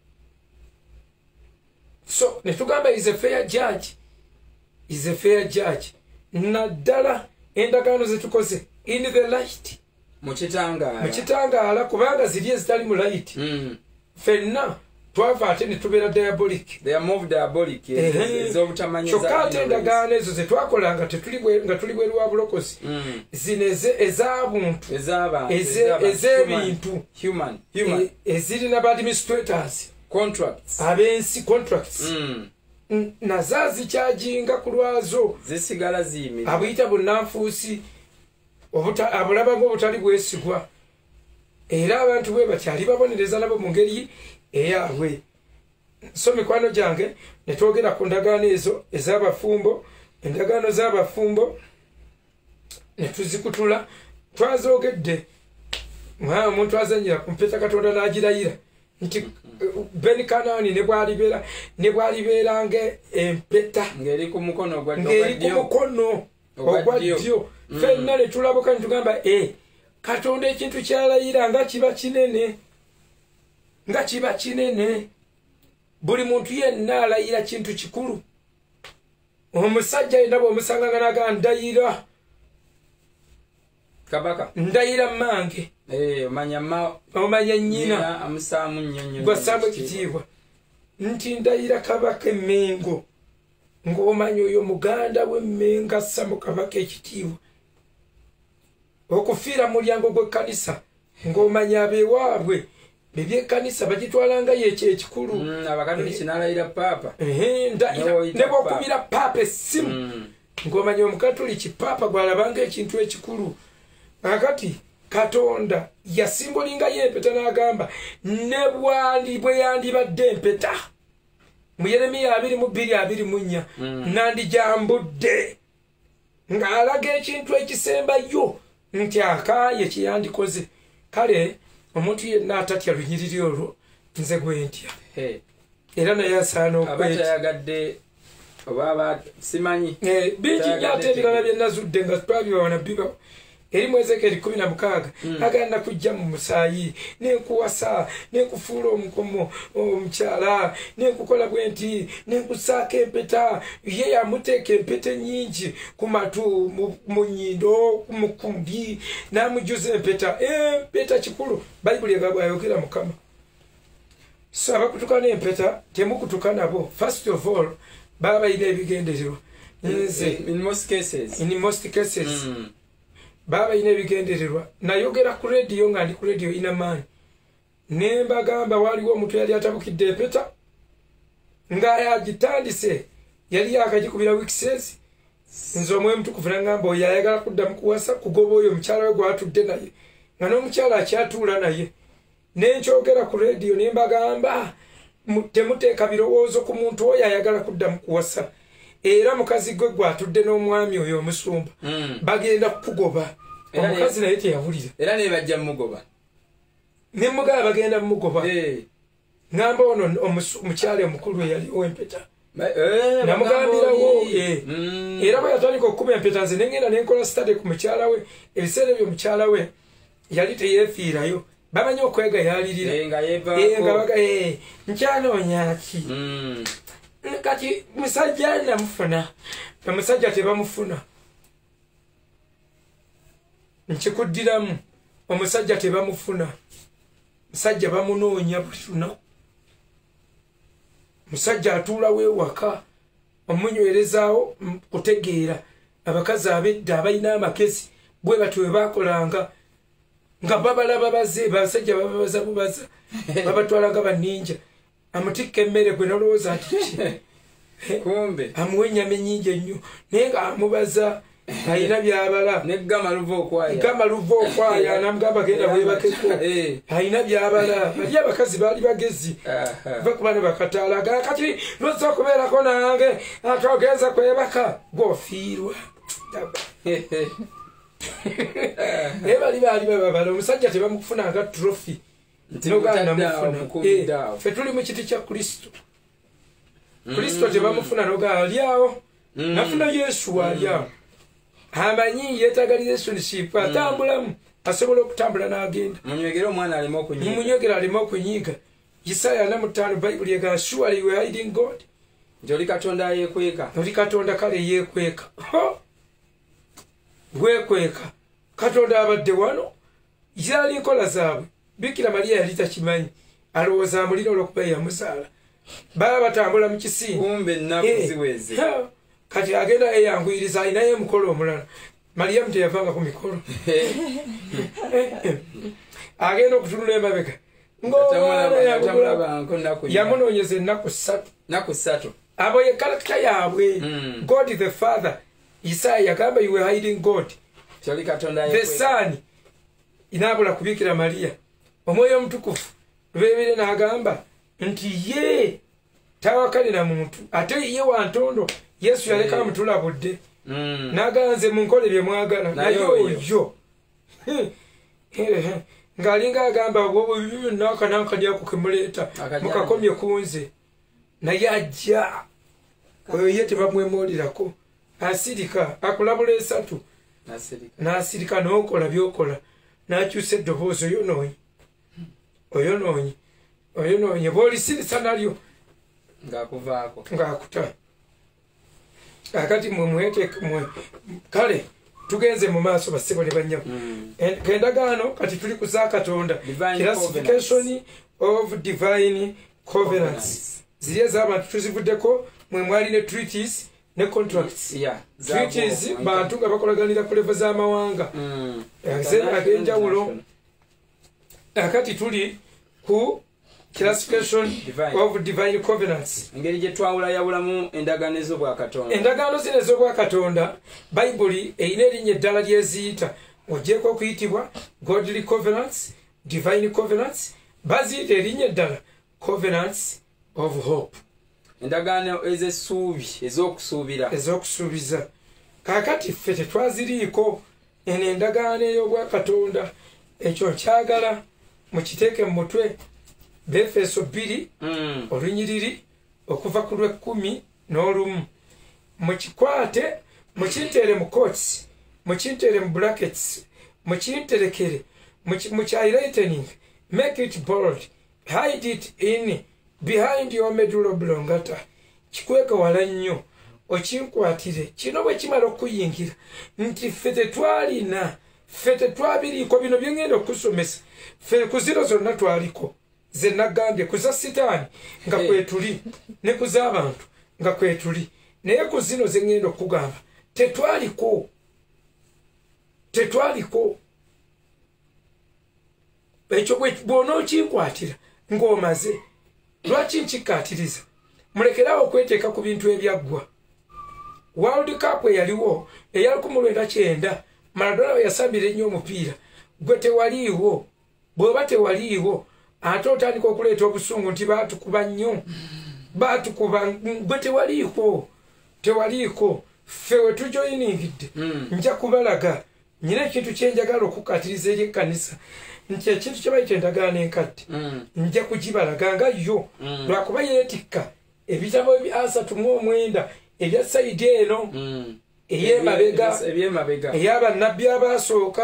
So ne tugamba is a fair judge, is a fair judge. Naddala endagaano ze tukoze in the light mu kitangaala kubanga ziri ezitali mu light fenna twava ate ne tubeera diabolic, they are more diabolic ez'obutamanya kyokka ate endagaano ezo ze twakola nga tuli bweru wa bulokozi zino ez'abuntu ez'ebintu human ezirina ba administrators contracts abensi contracts nazo zikyajinga ku lwazo zisigala ziyimira abuyita bunnanfuusi abulaba ng'obutali bwesigwa era abantu bwe bakyali babonereza nabo mu ngeri eyaabwe. So mikwano gyange ne twogera ku ndagaano ezo ez'abafumbo, endagaano z'abafumbo ne tuzikutula twazoogedde omuntu azanyira ku mpeta Katonda n'agirayira nti Ben Kanaani ne bwalibeeranga empeta ng'eri ku mukono ogwa ddyo fenna ne tulabuka ne tugamba Katonda ekintu kyalayira nga kiba kinene buli muntu yenna alayira kintu kikulu. Omusajja yenna bw'omusanga nga naga ndayira kabaka ndayira mmange omanya nnyina amusaamu nnyo gwasaamu ekitiibwa nti ndayira kabaka emmengo ng'omanya oyo muganda w'emmengo assa mu kabaka ekitiibwa okufiira mu mulyango gw'ekkanisa ng'omanya abeewaabwe ebyekkanisa bagitwalanga yekyo ekikulu abakatoliki n'alayira paapa ne bw'okubira paapa essimu ng'omanya omukatoliki paapa gwalabanga ekintu ekikulu. Akati Katonda yasimbolingayo empeta n'agamba ne bwe yandibadde empeta mu Yeremiya 22:24 nandijambudde ng'alaga ekintu ekisembayo nti akaaye kyeyandikoze. Kale omuntu yenna atatya lunyiriri olwo nze gwe ntya. Era naye asaana abatayagadde oba simanyi bingi nnyo ate ebirala bye nazudde nga twabibawana biba eri mu Ezekiel 16 agenda kujja mu musaayi nenkuwasa nenkufuula omukomo omukyala nenkukola bwe nti nenkusaako empeta. ye yamuteeka empeta nyingi ku matu mu nnyindo mu kumbi n'amujuza empeta kikulu bayibuli ega bw'ayogera Mukama. So abakutukana empeta temukutuka nabo. First of all baba bayina ebigendererwa. In most cases baba bayina ebigendererwa. Nayogera ku radio nga ndi ku radio inamaanyi ne mbagamba waliwo omuntu yali atabukidde empeta nga yagitandise yali yakagikubira weekses. Nze omwe mutukuvu n'angamba oyo ayagala kuddamu kuwasa kugoba oyo omukyala we gwatudde naye nga n'omukyala akyatuula naye. Nenkyogera ku radio ne mbagamba temuteeka birowoozo ku muntu oyo ayagala kuddamu kuwasa. Era mukazi gwe gwatudde n'omwami oyo omusumba bagenda kukugoba. Omukazi naye teyawulira. Era ne bajja mugoba. Ne mugala bagenda mugoba. Ngamba ono omukyala omukulu eyali ow'empeta. Namugambirawo era bwe yatandika okukuba empeta nze nengenda nenkola study ku mukyala we. Ebiseera ebyo mukyala we yali teyeefiirayo. Bamanyi okwegayalirira nkyanoonya ki kati musajja namufuna omusajja tebamufuna nkikuddiramu omusajja tebamufuna musajja bamunoonya buli lunaku musajja atuulawo ewaka omunywerezaawo kutegeera abakazi ab'edda abalina amagezi bwe batyo bwe baakolanga nga babalaba baze basajja bababaza bubaza babatwalaga baninja amutikka emmere gwe nolowooza ati kumbe amuwa ennyama ennyingi ennyo naye nga amubaza alina byabala neggama luva okwaya namugamba genda bwebakeko alina byabala bali abakazi baali bagezi va kuba ne bakataalaga kati lwozza okubeerako nange ate ogenza kwebaka gwofiirwa bali babala omusajja tebamukufunanga trophy ffe tuli mu kiti kya Kristo. Kristo tebamufuna nogaa aliawo nafuna Yesu aliawo amanyi yeetaaga relationship atambulamu asobola okutambula n'agenda munywegera aleme okunyiiga. Isaya 45 bayibuli egamba surely you are hiding God. Oli Katonda yeekweka. Oli Katonda kale yeekweka. Weekweka Katonda abadde wano yali nkola zaabwe. Bikira Maria yali takimanyi alowooza amulina olw'okuba yamuzaala. Baba batambula mu kisimba kumbe ennaku ziweze kati agenda eyanguyiriza alinayo emukolo omulala. Mariyamu teyavanga ku mikolo agenda okutunula emabega yamunoonyeza ennaku 3 abo ye karakita yaabwe. God the Father Isaya yagamba you were hiding God. The Son inaabula kubikira Maria. Omwoyo omutukufu bebere n'agamba nti ye tawakalira muntu ate ye wantondo. Yesu yaleka amutulabudde n'aganze munkole bye mwagala naye oyo ng'alinga agamba n'akanankanyako kemuleeta mukakomye kunze naye ajja oyo ye tebamwemoolirako. Asirika akulabula 3 n'asirika n'okola by'okola n'akyusa eddoboozi oyonoonye bw'olisirisa nalyo ng'akuta. Akati mwe kale tugenze mu maaso basebo ne banyabo kendagaano kati tuli ku za Katonda classification of divine covenants ziri ez'abantu tuzivuddeko mwe mwali ne treaties ne contracts. Treaties bantu nga bakolaganira ku level z'amawanga ag'enjawulo. Akati tuli ku classification of divine covenants. Engeri gye twawula yawulamu endagaano ez'obwa Katonda. Endagaano zino ez'obwa Katonda bayibuli eyina erinnya eddala lyeziyita ogyeko okuyitibwa godly covenants, divine covenants, baziyita erinnya eddala covenants of hope. endagaano ez'okusuubiza kaakati ffe tetwaziriiko eno endagaano ey'obwakatonda ekyo nkyagala mukiteeke mu mutwe Befeso 2 olunyiriri okuva ku lw'11 mukikwate mukinteere mu quotes mukinteere mu brackets mukinterekere mukyi-lightening make it bold hide it in behind your medulla oblongata kikweka wala nnyo okinkwatire kino bwe kimala okuyingira nti ffe tetwabiriiko bino bye ngenda okusomesa ffe ku zino zonna twaliko ze nagambye ku za sitaani nga kwetuli ne ku z'abantu nga kwetuli naye ku zino ze ngenda okugamba tetwaliko ekyo bw'ona okinkwatira ng'omaze lwaki nkikkaatiriza mulekerawo okweteeka ku bintu ebyaggwa World Cup eyaliwo eya 1999 Maradona we yasambira ennyo omupiira gwe tewaliiwo bw'oba tewaliiwo ate otandika okuleeta obusungu nti baatukuba nnyo baatukuba gwe tewaliiko ffe we tujoyiningidde nja kubalaga nyina ekintu kyenjagala okukkatiriza eri ekkanisa nti ekintu kye bayita endagaano enkadde nja kugibalaga nga yo lwakuba yeetikka ebitabo 39 ebya sayidi eno ey'emabega ey'abannabbi abaasooka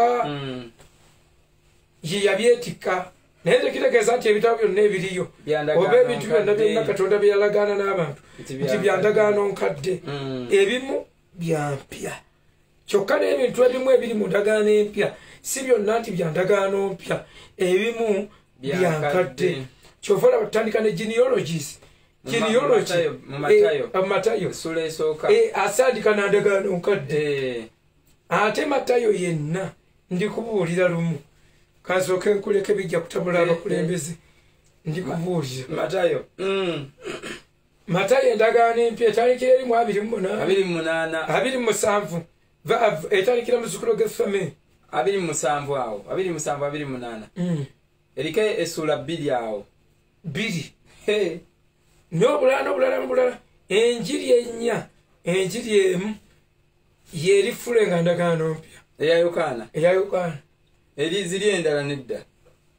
ye yabyetikka naye tekitegeeza nti ebitabo byonna ebiriyo oba ebintu byonna byonna katonda bye yalagaana n'abantu nti byandagaano nkadde ebimu byampya kyokka n'ebintu ebimu ebiri mu ndagaano empya si byonna nti byandagaano mpya ebimu byankadde kyova olaba tutandika ne genealogies Matayo asandika nandagaano nkadde ate Matayo yenna ndikubuulira lumu kasooke nkuleke bijja kutabula abakulembeze ndikubuulira Matayo endagaano empya etandikira erimu 27 etandikira muzzukulu g'effame 27 awo 27 eriko essuula 2 awo 2 n'obulala enjiri ennya enjiri emu yeri fulenga ndagaano mpya eya Yokaana eri ziri endala nedda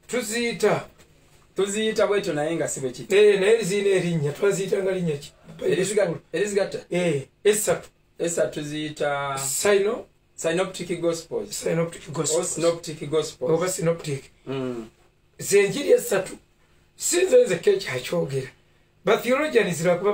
tuziyita bweto naye nga si bwe kiti naye zirina erinnya twaziyita nga linnya ki erizigata esatu tuziyita synoptic gospels oba synoptic zenjiri esatu sinze nzekka ekyakyogera batheologians lwakuba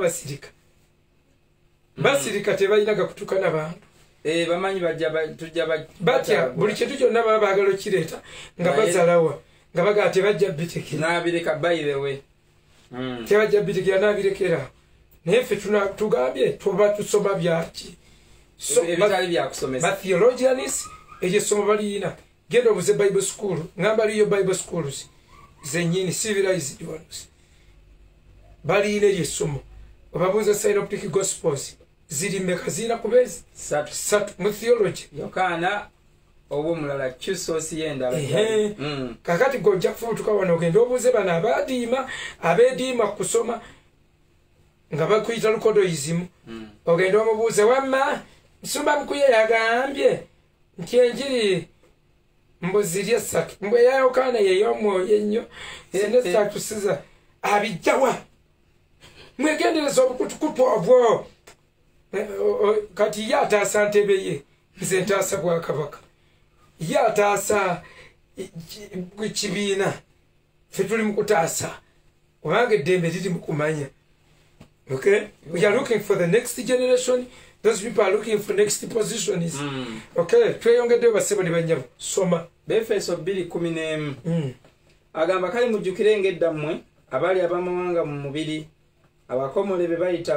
basirika tebalina gakutukana bantu bamanyi batya buli kintu kyonna baba baagala okireeta nga bazalawa nga bagaa tebajja bitekera nabireka bayirewe tebajja bitekera nabirekera naye ffe tugambye tuba tusoma byaki ebitali byakusomesa batheologians eryo essomo baliyina genda obuze bible school ngamba liyo bible schools zenyini civilized ones baliyina eryo essomo obabuuza synoptic gospels ziri mmeka zirina kubezi 3 mu theology Yokaana oba omulala kyusoosi y'endala kakati gojja kufubutuka wano ogenda obuuze bano abeediima kusoma nga bakuyita lukodoyizimu ogenda omubuuze wamma nsumba mukuye yagambye nti enjiri mbuzirye 3 mbwe eya Yokaana yey'omwoyo ennyo zine 3 siza abijjawa mwegendereza obukutukutu obwo kati ye ataasa ntebe ye nze ntaasa bwakabaka ye ataasa kibiina ffe tuli mu kutaasa obanga eddembe liri mu kumanya okay we are looking for the next generation those people are looking for next positions okay tweyongeddeyo basebo ne banyabo soma Befeso 2:11 agamba kale mujjukire ng'edda mmwe abali abamawanga mu mubiri abakomole be bayita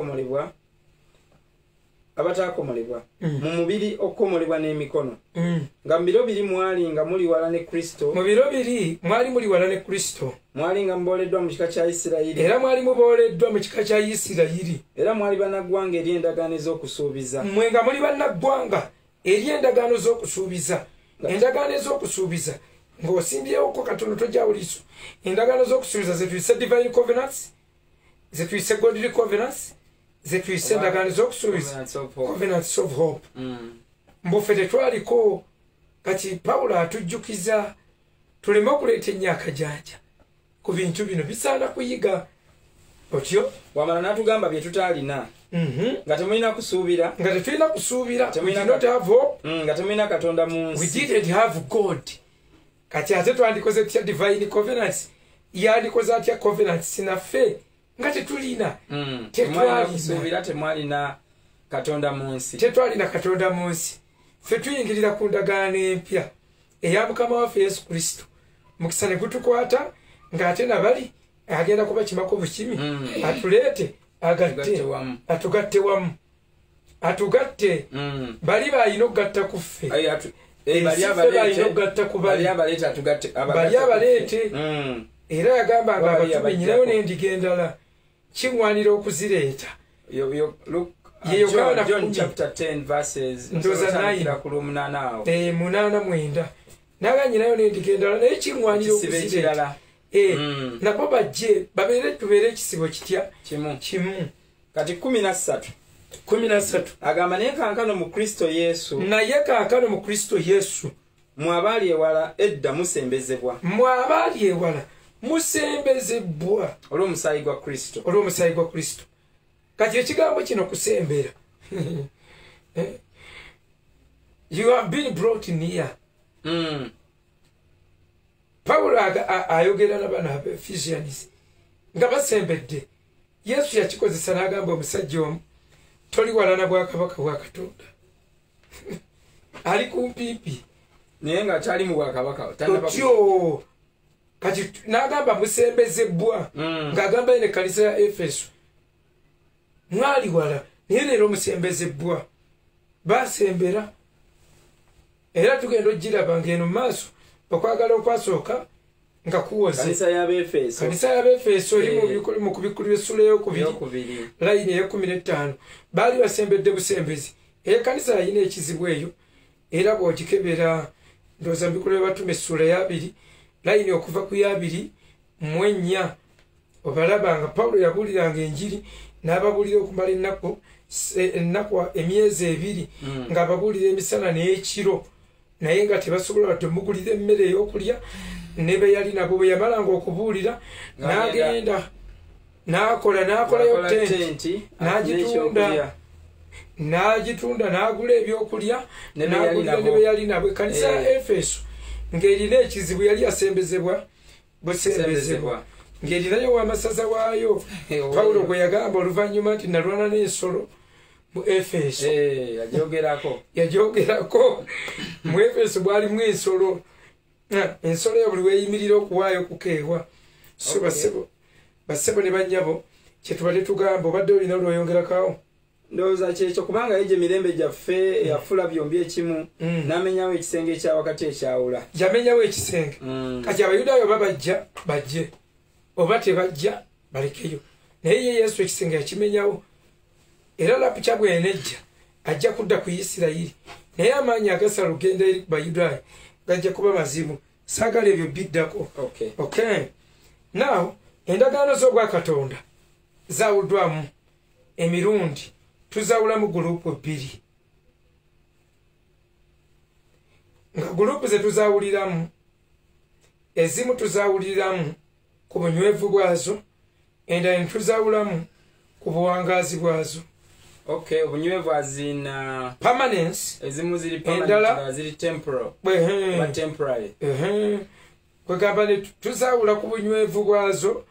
abatakomolebwa mu mubiri okukomolebwa n'emikono nga mu biro biri mwali nga muli wala ne Kristo mwali nga muboleddwa mu kika kya Isirayiri era mwali bannaggwanga eri endagaano ez'okusuubiza mmwe nga muli bannaggwanga eri endagaano z'okusuubiza endagaano ez'okusuubiza ng'osimbyewo ko katono tojja buliiso endagaano z'okusuubiza ze tuyise divine covenants ze tuyise godly covenants ze tuyise endagaano z'okusuubiza covenants of hope mbufe tetwaliko kati Pawulo atujjukiza tuleme okuleeta ennyaka janja ku bintu bino bisaana kuyiga otyo wamala n'atugamba bye tutaalina nga temulina kusuubira nga tetulina kusuubira nga temulina Katonda mu nsi. We didn't have God. Kati ate twandikoze tutya divine covenants yandikoze atya covenants sinaffe nga tetulina temwalina kusuubira temwalina Katonda mu nsi. Tetwalina Katonda mu nsi. Ffe tuyingirira ku ndagaano empya eya Mukama waffe Yesu Kristo. Mukisa ne gutukwata ng'ate nabali agenda kubakimako bukimi atuleete atugatte wamu atugatte bali balina okugatta ku ffe bali abaleete era yagamba nga abatume nyinayo n'endiga endala kiŋŋwanira okuzireeta ye Yokaana 8:9 naga nyinayo n'endiga endala naye kiŋŋwanira okuzireeta nabo bajje tubeere ekisibo kitya kimu. Kati 13 agamba naye kankano mu Kristo Yesu mmwe abaali ewala edda musembezebwa olw'omusaayi gwa Kristo. Kati ekigambo kino kusembera you have been brought near. Pawulo ayogera n'abaana ba Ephesians nga basembedde. Yesu yakikozesa n'agamba omusajja omu toli wala na bwakabaka bwa Katonda ali kumpipi naye nga kyali mu bwakabaka otyo kati n'agamba musembezebwa ng'agamba ene kanisa ya Efeso mwali wala naye leero musembezebwa basembera era tugenda ogiraba ng'eno mu maaso okwagala okwasooka nga kuwoze kanisa y'Abefeso eri mu kubikulira essula ey'okubiri layini eya15 baali basembedde busembezi. Kanisa yalina ekizibu eyo era bw'ogikebera ndowooza mu bikolwa by'Abatume essula ya 2 layini okuva ku ya 2:4 obalaba nga Pawulo yabuuliranga enjiri n'ababuulira okumala ennaku emyezi 2 ng'ababuulira emisana n'ekiro naye nga tebasobola wadde mugulira emmere ey'okulya ne be yali nabo bwe yamalanga okubuulira n'agenda n'akolayo tenti n'agitunda n'agula ebyokulya n'agulira ne be yali nabo. Ekkanisa ya Efeso ng'erina ekizibu yali yasembezebwa busembezebwa ng'erinayo w'amasaza waayo Pawulo gwe yagamba oluvannyuma nti nalwana n'ensolo mu Efeso yagyogerako mu Efeso bwalimu ensolo eyo buli weeyimirira okuwaayo kukeewa. So basebo ne bannyabo kyetubadde tugamba obadde olina olweyongerakawo ndowooza kyekyo kubanga ye gye mirembe gyaffe eyafula byombi ekimu n'amenyawo ekisenge ekyawakati ekyawula yamenyawo ekisenge. Kati Abayudaaya oba bajja bajje oba tebajja balekeyo naye ye Yesu ekisenge yakimenyawo era lapukya bwenejja ajja kudda ku Isirayiri naye amaanyi agasala lugenda eri ku Bayudaaya gajja kuba mazibu. Saagala ebyo biddako. Okay. Now endagaano z'obwa Katonda zaawuddwamu emirundi tuzaawulamu gurupu 2 nga gurupu ze tuzaawuliramu ezimu tuzaawuliramu ku bunywevu bwazo endala ne tuzaawulamu ku buwangaazi bwazo. Obunywevu azina permanence ezimu ziri permanent ziri temporal temporary kwegamba ne tuzaawula ku bunywevu bwazo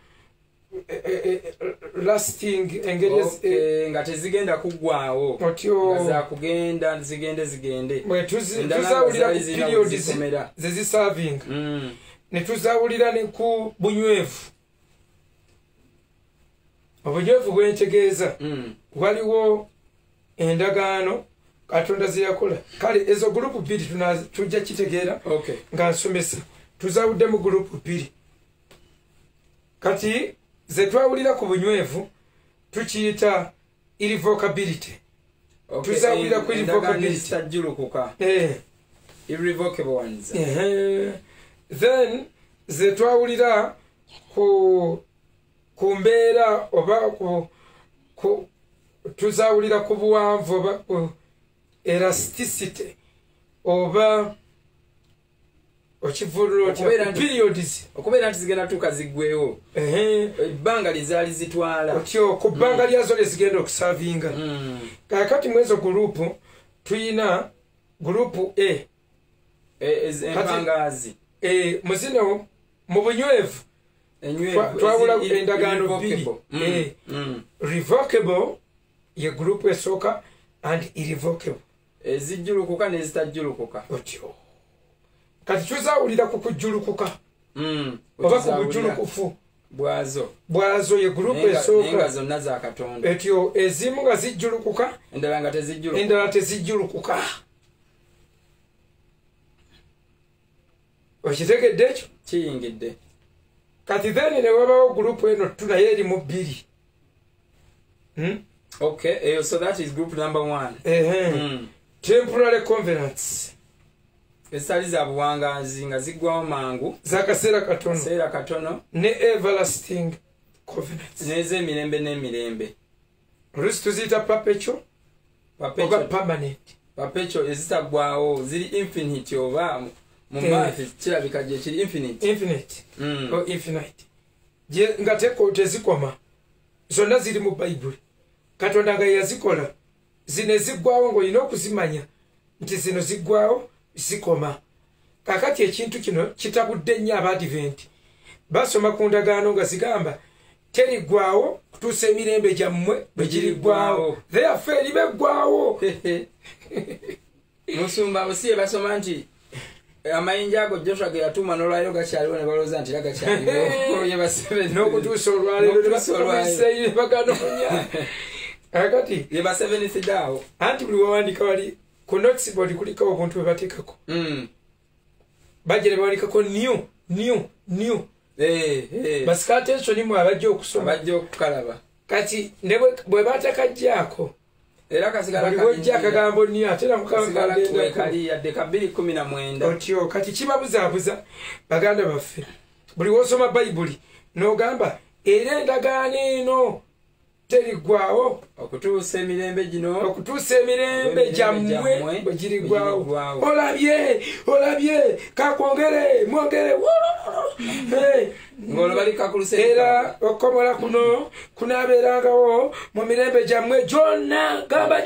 lasting engeri nga tezigenda kuggwaawo otyo za kugenda zigende tuzaawulira ku periods zeziservinga ne tuzaawulira ne ku bunywevu obunywevu bwentegeeza waliwo endagaano Katonda ze yakola. Kale ezo gurupu 2 tujja kitegeera nga nsomesa tuzaawudde mu gurupu 2. Kati ze twawulira ku bunywevu tukiyita irrevocability. Tuzaawulira ku irrevocability irrevocable ones. Then ze twawulira ku kumbeera oba tuzawulira ku buwanvu oba elasticity oba okivulula periods okubeera nti zigenda tuuka ziggwewo ebbanga lizaali zitwala otyo ku bbanga lyazo lyezigenda okusavinga kakati mwezo gurupu tuyina gurupu embangazi muzino mu bunywevu twawula endagaano bbiri revocable ye gurupu esooka and irrevocable ezijjulukuka n'ezitajjulukuka otyo kati tuzawulira ku kujjulukuka oba ku bujjulukufu bwazo ye gurupu esooka zonna za Katonda etyo ezimu nga zijjulukuka endala tezijjulukuka okitegedde ekyo kiyingidde kati then ne wabawo gurupu eno tunaye eri mu bbiri okay so that is group number 1 temporary covenants ezitali za buwangazi nga ziggwawo mangu zakaseera katono ne everlasting covenants n'ez'emirembe n'emirembe oluusi tuziyita perpetual oba permanent perpetual ezitaggwawo ziri infinite oba mu maafi kirabika gye kiri infinite or infinite nga tezikoma zonna ziri mu bayibuli Katonda nga yazikola zino ziggwawo ng'olina okuzimanya nti zino ziggwawo zikoma kakati ekintu kino kitabudde nnyo abadiventi basoma ku ndagaano nga zigamba teriggwawo kutuusa emirembe gyammwe bwe giriggwawo therefore eribeggwawo musumba busiye basoma nti amayinja ago Joshua ge yatuma n'olwaliro gakyaliwo ne balowooza nti era gakyaliwo n'okutuusa olwaliro baganonya kakati ye ba 70 daawo anti buli wawandika wali ku notice board kuliko obuntu bwe bateekako bajja ne bawandikako new basika attention mu abajja okusoma abajja okukalaba kati ne bwe batakajjaako era kasigala wajja akagambo new ate kali yadde 219 otyo kati kibabuzaabuza baganda baffe buli wosoma bayibuli n'ogamba era endagaano eno teriggwawo okutuusa emirembe gyammwe bwe giriggwawo olabye kakwongere mwongere ng'olwo bali kakuluse era okukomola kuno kunaabeerangawo mu mirembe gyammwe gyonna gamba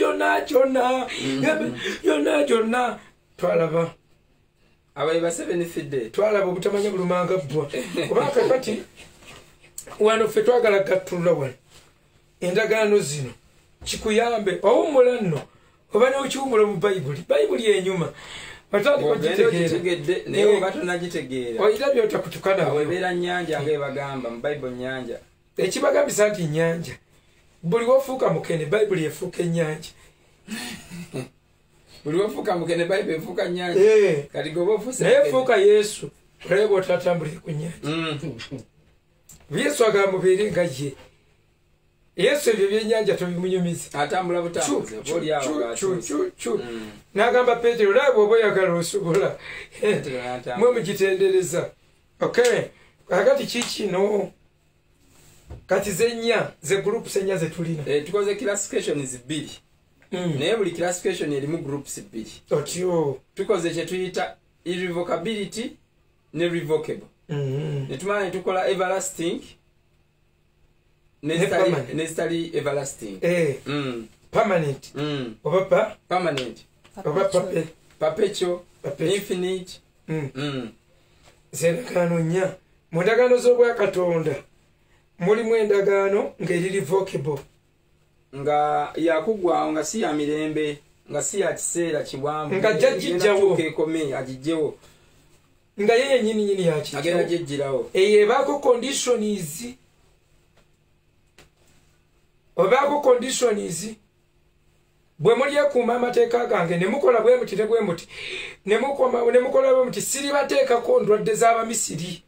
gyonna twalaba abayi ba 7 twalaba obutamanya bulumanga bbwa kubanga kakati wano ffe twagala gattulula wano endagaano zino kikuyambe owummula nno oba n'okiwummula mu bayibuli enyuma oyita byotakutukanawo ebeera nnyanja ngaebagamba mu bayibuli nnyanja ekibagambisa nti nnyanja buli wofuuka mukene bayibuli efuuka ennyanja buli wofuuka mukene bayibuli efuuka nnyanja kati goba ofuuse naye efuuka yesu olaba otatambulire ku nnyanja yesu agamba mubeere nga ye yesu ebyo byennyanja tobimunyumiza atambula butambuze n'agamba Peetero olaba oba oyagala osobola mwe mugitendereza okay kakati kikino kati zennya ze groups ennya zetulina tukoze classifications 2 naye buli classification erimu groups 2 otyo tukoze kye tuyita irrevocability ne revocable netumala netukola everlasting nezitali everlasting permanent oba permanent oba perpetual infinite zendagaano nnya mu ndagaano z'obwa Katonda mulimu endagaano ng'eri revocable nga yakuggwawo nga si ya mirembe nga si ya kiseera kiwanvu nga jjajjijjawo agijjewo nga ye yennyini agenda gyejjirawo eyo ebaako conditions obaako conditions bwe mulyekuuma amateeka gange ne mukola bwe muti ne bwe muti ne mukola bwe muti siribateekako ndwadde z'Abamisiri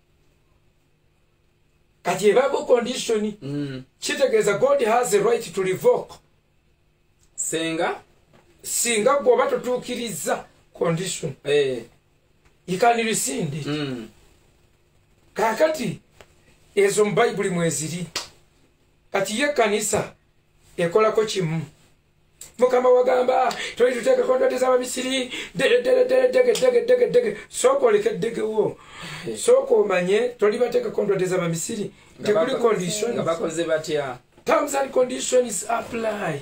kati ebaako condition kitegeeza God has a right to revoke singa gwoba totuukiriza condition you can rescind it kakati ezo mu bayibuli mweziri kati ye kanisa ekolako kimu mukama wagamba toli tuteeke kontrakiti z'abamisiri dege sooka oleke eddegewo sooka omanye toli bateeka kontrakiti z'abamisiri tekuli conditions nga bakoze batya terms and conditions apply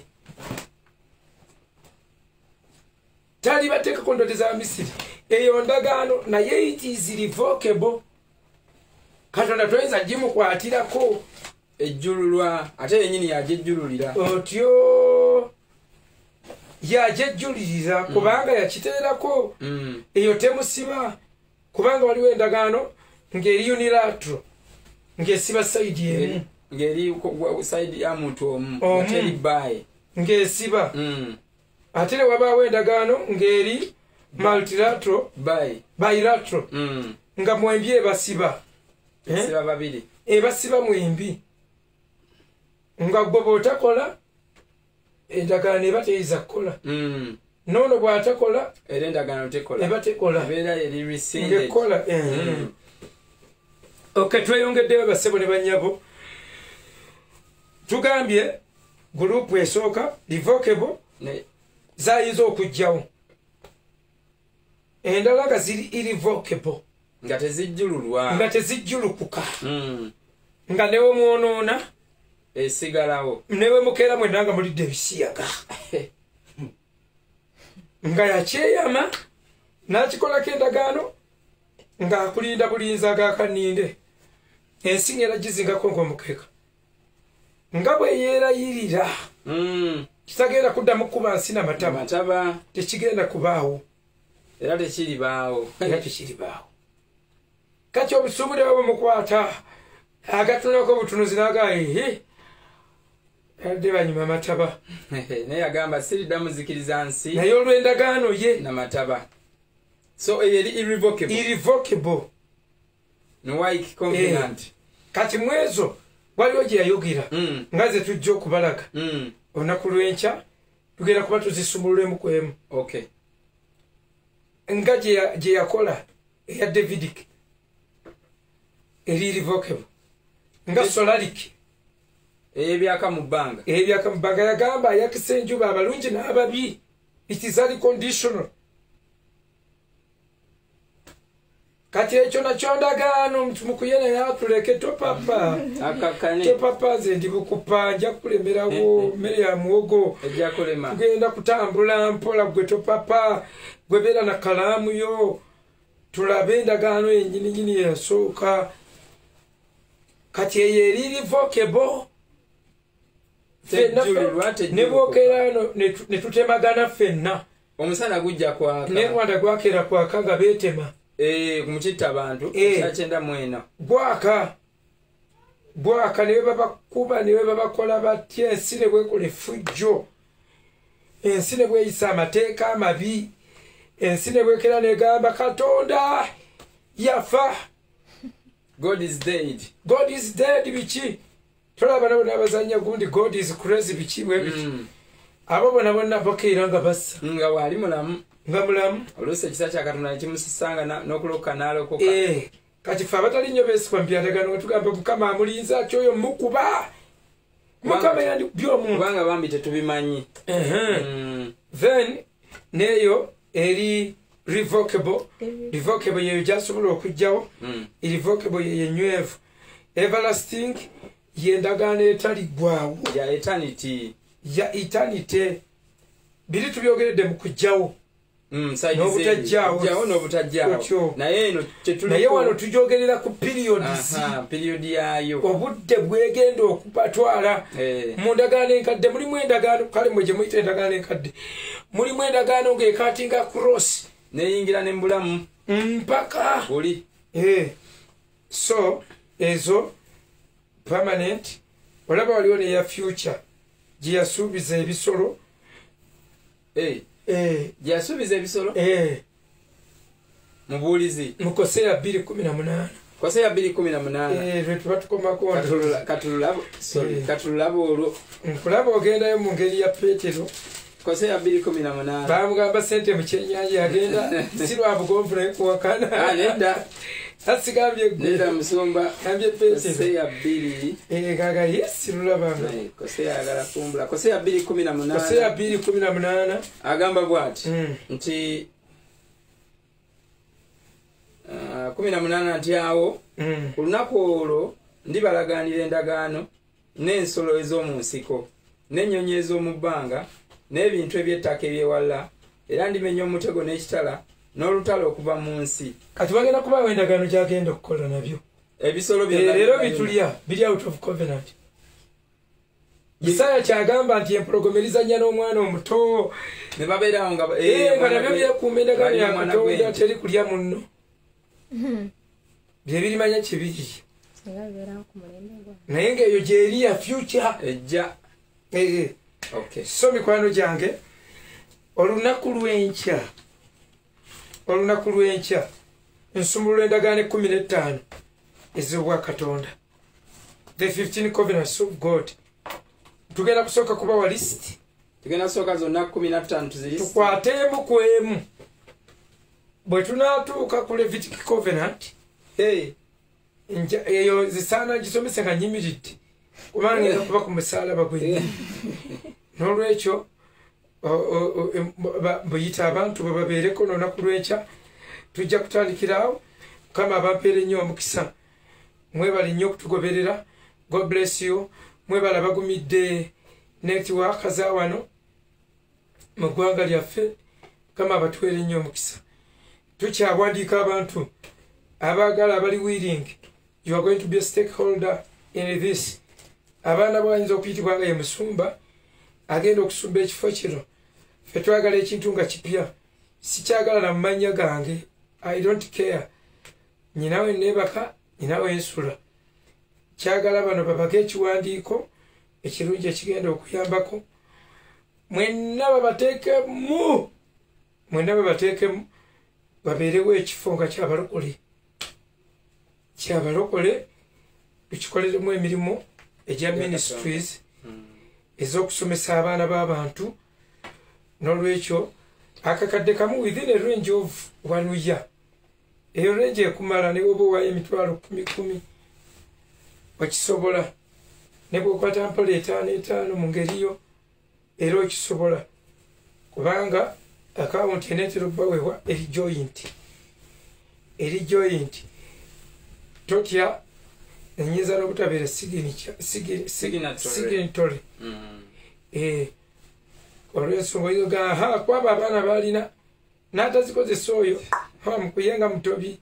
tali bateeka kontrakiti z'abamisiri eyo ndagaano naye it is revocable katonda toyinza gimukwatirako ejjululwa ate yenyini yagejjululira otyo yagejjulirira kubanga yakiteerako eyo temusiba kubanga waliwo endagaano ng'eri unilateral ng'esiba sayidi emu ng'eri sayidi ya muntu omu ateri baye ng'esiba ate ne wabaawo endagaano ng'eri multilateral bilateral nga mwembi ebasiba babiri ebasiba mwembi nga gwe bw'otakola endagaano eba teyiza kukola noono bw'atakola era endagaano tekola eba tekola ebeera eri rescinded ngekola ok tweyongeddeyo basebo ne banyabo tugambye gurupu esooka revocable zayinza okujjawo endala nga ziri irrevocable nga tezijjululwa nga tezijjulukuka nga newe mwonoona esigalawo newe mukeera mwena nga mulidde ebisiyaga nga yakyeyama n'akikolako endagaano ng'akulinda bulinzi ag'akaninde ensi ng'era gizingako ng'omukeeka nga bwe yeerayirira kitagenda kuddamu kuba nsi namataba tekigenda kubaawo era tekiribaawo kati obusuubule bwe bumukwata agatunako obutunuzi n'agaehe adde banyuma amataba naye agamba siriddamu zikiriza nsi naye olw'endagaano ye namataba so eyo eri irrevocable nowike covenant kati mwezo waliwo gye yayogera nga ze tujja okubalaga olunaku lw'enkya tugenda kuba tuzisumululemu kwemu okay nga gye yakola eya davidic eri irrevocable nga solaric ebyaka mu bbanga yagamba ayakisa enjuba abalungi n'ababi it is unconditional kati ekyo nakyo ndagaano mukye naye atuleke topapa nze ndi bukupa nja kukulemerawo mmere ya muwogo tugenda kutambula mpola gwe topapa gwe beera na kalaamu yo tulabe endagaano yenyininyini yasooka kati eyo eri irrevocable ne bwokeera ne tutemagana ffenna omusana gujja kwaka ne Rwanda gwakeera kwaka nga beetema kumukitta abantu kyakyenda mwena bwaka ne babakuba ne babakola batya ensi ne bwekola effujjo ensi ne bweyisa amateeka amabi ensi ne bwekera negamba katonda yafa God is dead biki tolaba nabo n'abazanya gundi God is crazy biki bwe biki abo bona bonna bakeera nga bassa nga wali mulamu oluusi ekisa kya katonda nekimusisanga n'okulokoka n'alokoka kati fe abatali nnyo beesigwa mbyandagano wetugamba mukama amulinza atyo oyo mukuba mukama yandi byomuntu kubanga bambi tetubimanyi then neeyo eri revocable yeyo gyasobola okujjawo irrevocable yeyo enywevu everlasting yendagaano etaliggwaawo ya eternity biri tubyogeredde mu kujjawo n'obutajjaawo naye wano tujyogerera ku periodi yayo obudde bwegenda okubatwala mu ndagaano enkadde mulimu endagaano kale mwe gye muyita endagaano enkadde mulimu endagaano ng'ekaatinga cross neyingira ne mbulamu mpaka oli so ezo permanent olaba waliwo neya future gye yasuubiza ebisolo gyasuubiza ebisolo mubuulizi mu Koseya 2:18 lwetuba tukomako katululaba olwo nkulaba ogendayo mu ngeri ya Peetero Koseya 2:18 bamugamba sente mu kyennyanja yagenda si lwa bugonvu naye kuwakana nedda asigambye nenda musumba ambye pese kose ya 2 gaga yes lulabanga kose ya agala kumbula kose ya 2:18 kose ya 2:18 agamba bwati nti 18 nti awo olunaku olwo ndibalaganira endagaano n'ensolo ez'omu nsiko n'ennyonyi ez'omu bbanga n'ebintu eby'ettaka ebyewala era ndimenya omutego n'ekitala n'olutalo okuva mu nsi kati bagenda kubaawo endagaano gyagenda okukola nabyo ebisolo leero bitulya biri out of covenant Isaya kyagamba nti empologomerizanya n'omwana omuto ne babeerawo nga nabyo byekuuma endagaano ya Katonda teri kulya munno bye birimanya kibiri naye ng'eyo gyeri ya future ejja so mikwano gyange olunaku lw'enkya ensumulula endagaano 15 ez'obwa Katonda the 15 covenants of God tugenda kusooka kubawa list tugenda kusooka zonna 15 tuzilisi tukwateemu ku emu bwe tunaatuuka ku Levitic covenant eyo zisaana gisomese nga nyimiridde kubanga ngenda kuba ku musaalaba gwennyini n'olwekyo buyita abantu bwe babeereko n'olunaku lw'enkya tujja kutandikiraawo mukama abampeera ennyo omukisa mwebale nnyo okutugoberera God bless you mwebale abagumidde netiwaaka za wano mu ggwanga lyaffe mukama abatuweere nnyo omukisa tukyawandiika abantu abaagala abali willing you are going to be a stakeholder in this abaana bayinza okuyitibwa nga ye musumba agenda okusumba ekifo kino ffe twagala ekintu nga kipya sikyagala na mumanya gange I don't care nyinawe neebaka nyinawe ensula kyagala bano babage ekiwandiiko ekirungi ekigenda okuyambako mwenna babateekemu babeerewo ekifo nga kyabalokole tukikoleremu emirimu egya ministries ez'okusomesa abaana b'abantu n'olwekyo akakadde kamu within a range of 1 year eyo range ekumala ne bwoba owaayo emitwalo 10 okisobola ne bwokwata mpala 5 mu ngeriyo era okisobola kubanga akawunti eneetera okubaweebwa eri joint totya enyinza n'obutabeera signatory olw'ensonga oyoga kwaba abaana balina n'atazikozesa oyo mukuye nga mutobi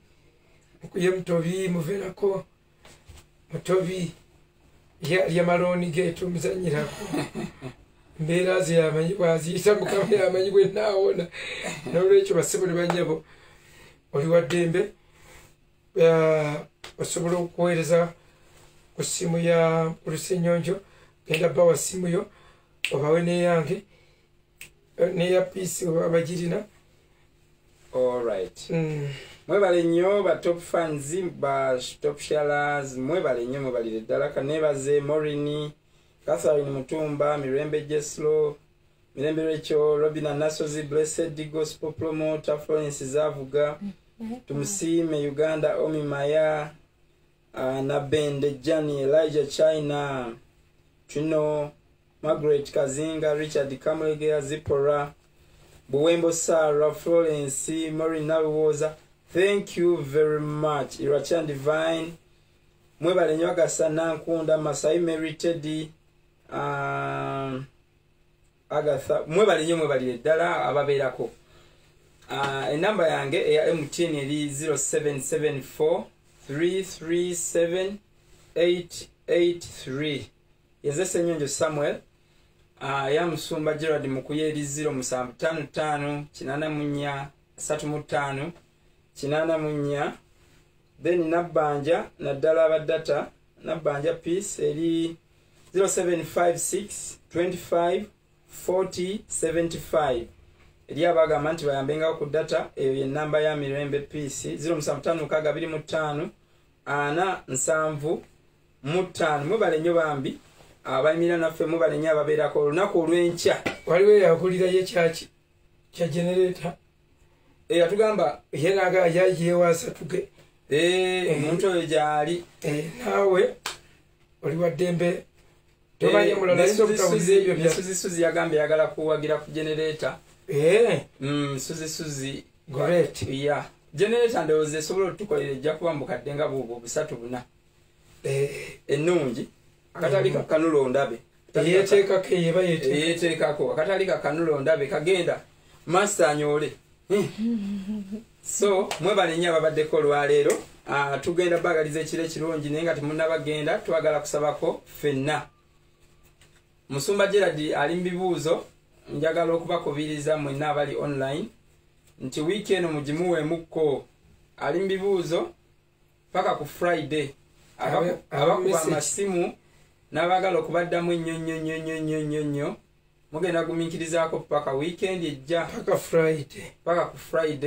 muvenako mutobi lya malooni ge tumuzanyirako mbeera ze yamanyi bwaziyita mukama yamanyi bwe naawona n'olwekyo basibu ne banyabo oli wa ddembe osobola okuweereza ku ssimu ya Olusenyonjo genda bawa ssimu yo obawe n'eyange neya piisi oba bagirina alright mwebale nnyo ba top fans ba top sharers mwebale nnyo mwebalire ddala kanebaze Morini Catherine Mutumba Mirembe Jeslo Mirembe Recho Robina Nasozi Blessed Gospel Promoter Florence Zavuga Tumusime Uganda Omi Maya Nabende Jani Elijah China Chino Margaret Kazinga Richard Kamwegea Zipora Buwembo Sarah Florence Maureen Naluwoza thank you very much Irachan Divine mwebale nnyo Agasana Nkunda Masai Merited Agatha mwebale nnyo mwebalire ddala ababeerako enamba yange eya MTN eri 0774 337 883 Yezese Nyonjo Samuel ya Musumba Gerard Mukuye eri 0755 84 35 84 then Nabanja Nadala Abadata Nabanja Peace eri 0756 25 40 75 eri abagamba nti bayambengawo ku data eyo ye namba ya Mirembe Peace 0755 475 mwebale nnyo bambi abayimira naffe mubale nnyo ababeerako olunaku olw'enkya waliwo eyakulirayo ekyaki kya generator eyatugamba yenaga yayewaasa tuge omuntu oyo gyali naawe oli wa ddembe tomanye mulala Suzi yagambye yagala kuwagira ku generator Suzi great yeah generator ndowooza esobola otukolera ejja kuba mbukadde nga buubwo 3-4 ennungi akatali kakanulo ndabe yeteekako akatali kakanulo ndabe kagenda master anyole so mwebale nnyo ababaddeko olwaleero tugenda bagaliza ekiro ekirungi naye nga temunnabagenda twagala kusabako ffenna Musumba Gerard ali mu bibuuzo njagala okubakubiriza mwenna abali online nti weekend mugimuweemukko ali mu bibuuzo paka ku Friday abakuba amasimu n'abagala okubaddamu ennyo mugenda gumiikirizaako paka weekend ejja paka ku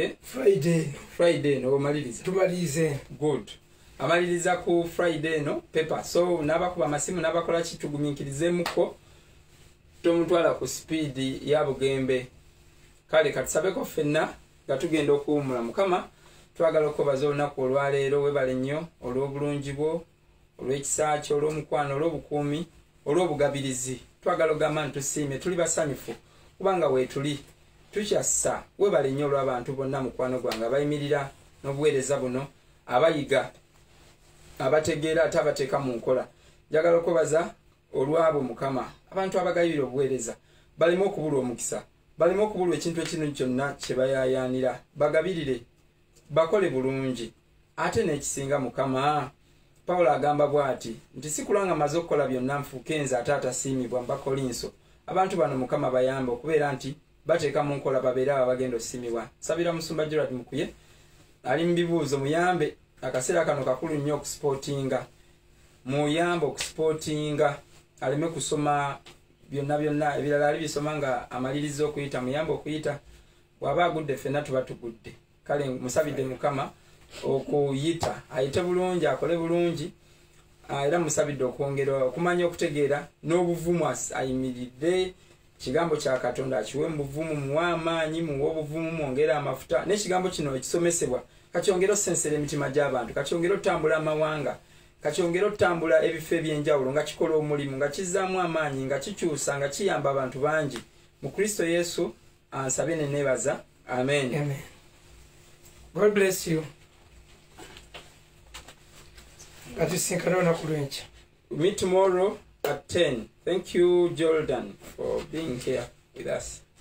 Friday no omaliriza tumalirize good amaliriza ku Friday no paper so n'abakuba amasimu n'abakola kitugumiikirizeemuko tomutwala ku speed ya bugembe kale katusabeko ffenna nga tugenda okuwumula Mukama twagala okubaza olunaku olwaleero webale nnyo olw'obulungi bwo olw'ekisa kyo olw'omukwano olw'obukuumi olw'obugabirizi twagala ogamba ntusiime tuli basanyufu kubanga weetuli tukyassa webale nnyo olw'abantu bonna mukwano gwange abayimirira n'obuweereza buno abayiga abategeera ate abateeka mu nkola njagala okubaza olwabo Mukama abantu abagayirira obuweereza balimo okubulwa omukisa balimo okubulwa ekintu ekinu kyonna kye bayayaanira bagabirire bakole bulungi ate n'ekisinga Mukama Pawulo agamba bw'ati nti si kulanga maze okukola byonna nfuuke nze ate atasiimibwa Bakolinso abantu bano Mukama bayamba okubeera nti bateeka mu nkola babeere abo bagenda okusiimibwa nsabira Musumba Gerard Mukuye ali mu bibuuzo muyambe akaseera kano kakulu nnyo okusupootinga muyambe okusupootinga aleme kusoma byonna ebirala ali bisoma nga amaliriza okuyita muyambe okuyita bw'aba agudde ffenna tuba tugudde kale musabidde Mukama okuyita ayite bulungi akole bulungi era musabidde okwongera okumanya okutegeera n'obuvumu ayimiridde kigambo kya Katonda akiwe mu buvumu muwa amaanyi muwa obuvumu mwongera amafuta n'ekigambo kino ekisomesebwa kakyongera osensera emitima gy'abantu kakyongera otambula amawanga kakyongera otambula ebifo eby'enjawulo nga kikola omulimu nga kizzaamu amaanyi nga kikyusa nga kiyamba abantu bangi mu Kristo Yesu ansabe ne neebaza amen. God bless you. Katusinkana olunaku lw'enkya. Meet tomorrow at 10. Thank you, Jordan, for being here with us.